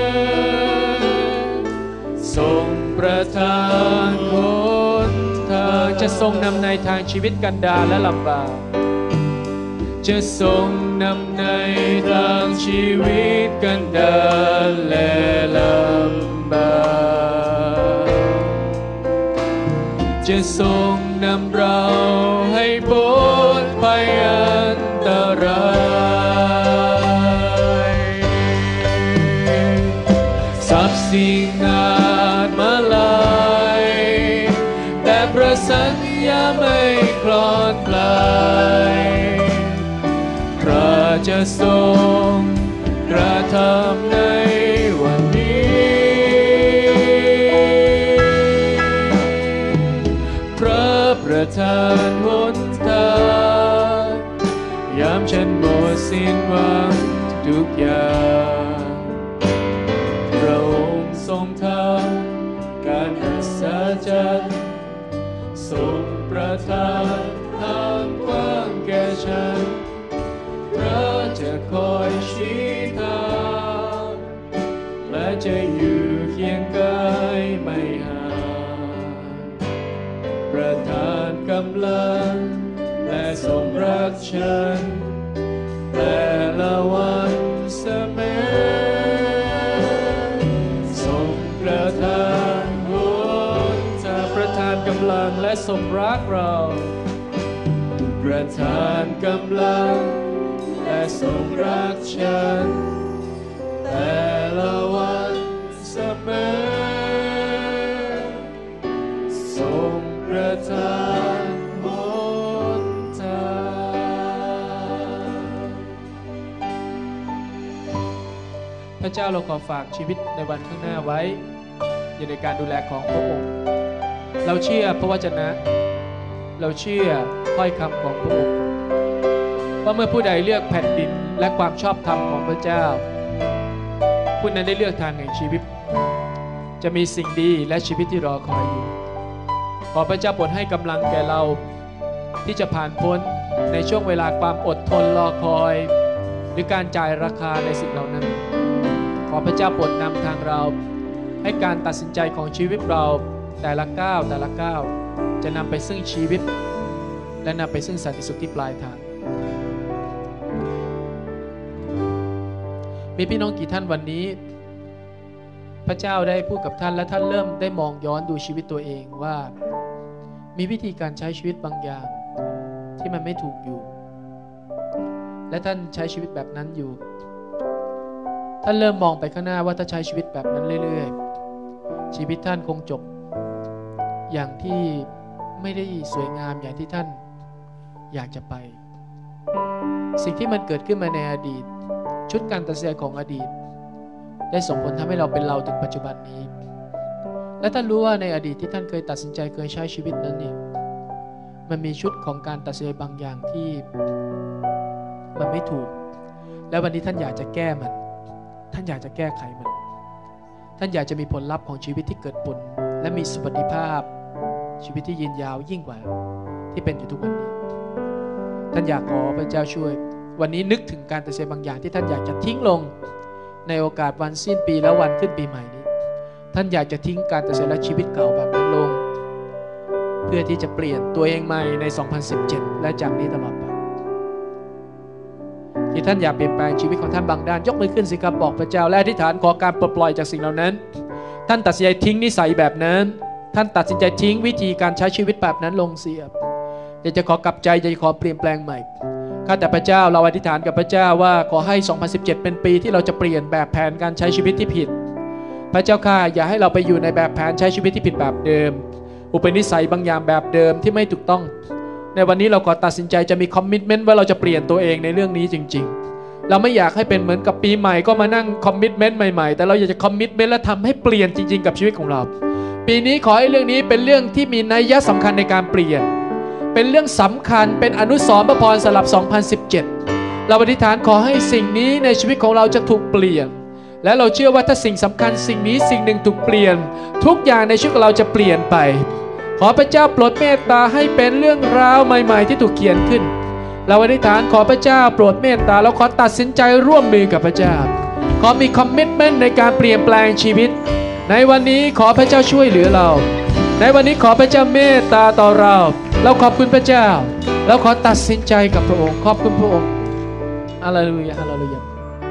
ทรงประทานหนทางจะทรงนำในทางชีวิตกันดารและลำบากจะทรงนำในทางชีวิตกันดารและลำบากจะทรงนำเราให้พ้นภัยอันตรายทรัพย์สิ่งอาจมาลายแต่พระสัญญาไม่คลอนคลายพระจะทรงกระทำในวันนี้พระประทานหนทางยามฉันหมดสิ้นหวังทุกอย่างพระองค์ทรงทำการอัศจรรย์ทรงประทานทางกว้างแก่ฉันพระจะคอยชี้ทางและจะอยู่เคียงกายไม่ห่างประทานกำลังและทรงรักฉันแต่ละวันเสมอทรงประทานหนทางประทานกำลังและทรงรักเราประทานกำลังและทรงรักฉันแต่ละวันเสมอทรงประทานหนทางพระเจ้าเราขอฝากชีวิตในวันข้างหน้าไว้อยู่ในการดูแลของพระองค์เราเชื่อพระวจนะเราเชื่อถ้อยคำของพระองค์ว่าเมื่อผู้ใดเลือกแผ่นดินและความชอบธรรมของพระเจ้าผู้นั้นได้เลือกทางแห่งชีวิตจะมีสิ่งดีและชีวิตที่รอคอยอยู่ขอพระเจ้าโปรดให้กำลังแก่เราที่จะผ่านพ้นในช่วงเวลาความอดทนรอคอยหรือการจ่ายราคาในสิ่งเหล่านั้นขอพระเจ้าโปรดนำทางเราให้การตัดสินใจของชีวิตเราแต่ละก้าวแต่ละก้าวจะนำไปซึ่งชีวิตและนำไปซึ่งสันติสุขที่ปลายทางมีพี่น้องกี่ท่านวันนี้พระเจ้าได้พูดกับท่านและท่านเริ่มได้มองย้อนดูชีวิตตัวเองว่ามีวิธีการใช้ชีวิตบางอย่างที่มันไม่ถูกอยู่และท่านใช้ชีวิตแบบนั้นอยู่ท่านเริ่มมองไปข้างหน้าว่าถ้าใช้ชีวิตแบบนั้นเรื่อยๆชีวิตท่านคงจบอย่างที่ไม่ได้สวยงามอย่างที่ท่านอยากจะไปสิ่งที่มันเกิดขึ้นมาในอดีตชุดการตัดสินใจของอดีตได้ส่งผลทำให้เราเป็นเราถึงปัจจุบันนี้และท่านรู้ว่าในอดีตที่ท่านเคยตัดสินใจเคยใช้ชีวิตนั้นเนี่ยมันมีชุดของการตัดสินใจบางอย่างที่มันไม่ถูกและวันนี้ท่านอยากจะแก้มันท่านอยากจะแก้ไขมันท่านอยากจะมีผลลัพธ์ของชีวิตที่เกิดผลและมีสุขภาพชีวิตที่ยืนยาวยิ่งกว่าที่เป็นอยู่ทุกวันนี้ท่านอยากขอพระเจ้าช่วยวันนี้นึกถึงการตัดสินใจบางอย่างที่ท่านอยากจะทิ้งลงในโอกาสวันสิ้นปีและวันขึ้นปีใหม่นี้ท่านอยากจะทิ้งการตัดสินใจและชีวิตเก่าแบบนั้นลงเพื่อที่จะเปลี่ยนตัวเองใหม่ในสองพันสิบเจ็ดและจากนี้ตลอดไปที่ท่านอยากเปลี่ยนแปลงชีวิตของท่านบางด้านยกมือขึ้นสิครับบอกพระเจ้าและอธิษฐานขอการปลดปล่อยจากสิ่งเหล่านั้นท่านตัดสินใจทิ้งนิสัยแบบนั้นท่านตัดสินใจทิ้งวิธีการใช้ชีวิตแบบนั้นลงเสียอยากจะขอกลับใจอยากจะขอเปลี่ยนแปลงใหม่ข้าแต่พระเจ้าเราอธิษฐานกับพระเจ้าว่าขอให้สองพันสิบเจ็ดเป็นปีที่เราจะเปลี่ยนแบบแผนการใช้ชีวิตที่ผิดพระเจ้าข้าอย่าให้เราไปอยู่ในแบบแผนใช้ชีวิตที่ผิดแบบเดิมอุปนิสัยบางอย่างแบบเดิมที่ไม่ถูกต้องในวันนี้เราขอตัดสินใจจะมีคอมมิตเมนต์ว่าเราจะเปลี่ยนตัวเองในเรื่องนี้จริงๆเราไม่อยากให้เป็นเหมือนกับปีใหม่ก็มานั่งคอมมิตเมนต์ใหม่ๆแต่เราอยากจะคอมมิตเมนต์และทำให้เปลี่ยนจริงๆกับชีวิตของเราปีนี้ขอให้เรื่องนี้เป็นเรื่องที่มีนัยสำคัญในการเปลี่ยนเป็นเรื่องสำคัญเป็นอนุสรณ์พระพรสำหรับสองพันสิบเจ็ดเราอธิษฐานขอให้สิ่งนี้ในชีวิตของเราจะถูกเปลี่ยนและเราเชื่อว่าถ้าสิ่งสำคัญสิ่งนี้สิ่งหนึ่งถูกเปลี่ยนทุกอย่างในชีวิตของเราจะเปลี่ยนไปขอพระเจ้าโปรดเมตตาให้เป็นเรื่องราวใหม่ๆที่ถูกเขียนขึ้นเราอธิษฐานขอพระเจ้าโปรดเมตตาแล้วขอตัดสินใจร่วมมือกับพระเจ้าขอมีคอมมิตเมนต์ในการเปลี่ยนแปลงชีวิตในวันนี้ขอพระเจ้าช่วยเหลือเราในวันนี้ขอพระเจ้าเมตตาต่อเราเราขอบคุณพระเจ้าแล้วขอตัดสินใจกับพระองค์ขอบคุณพระองค์ฮาเลลูยาฮาเลลูยา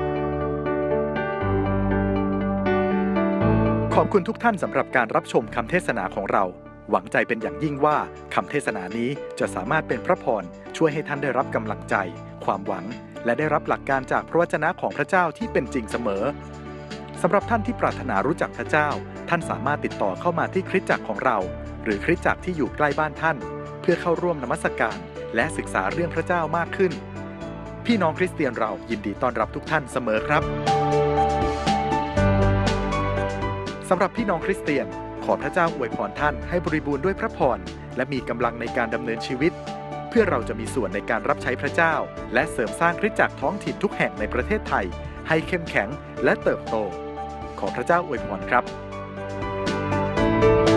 ขอบคุณทุกท่านสำหรับการรับชมคำเทศนาของเราหวังใจเป็นอย่างยิ่งว่าคำเทศนานี้จะสามารถเป็นพระพรช่วยให้ท่านได้รับกำลังใจความหวังและได้รับหลักการจากพระวจนะของพระเจ้าที่เป็นจริงเสมอสำหรับท่านที่ปรารถนารู้จักพระเจ้าท่านสามารถติดต่อเข้ามาที่คริสตจักรของเราหรือคริสตจักรที่อยู่ใกล้บ้านท่านเพื่อเข้าร่วมนมัสการและศึกษาเรื่องพระเจ้ามากขึ้นพี่น้องคริสเตียนเรายินดีต้อนรับทุกท่านเสมอครับสำหรับพี่น้องคริสเตียนขอพระเจ้าอวยพรท่านให้บริบูรณ์ด้วยพระพรและมีกำลังในการดำเนินชีวิตเพื่อเราจะมีส่วนในการรับใช้พระเจ้าและเสริมสร้างคริสตจักรท้องถิ่นทุกแห่งในประเทศไทยให้เข้มแข็งและเติบโตขอพระเจ้าอวยพรครับ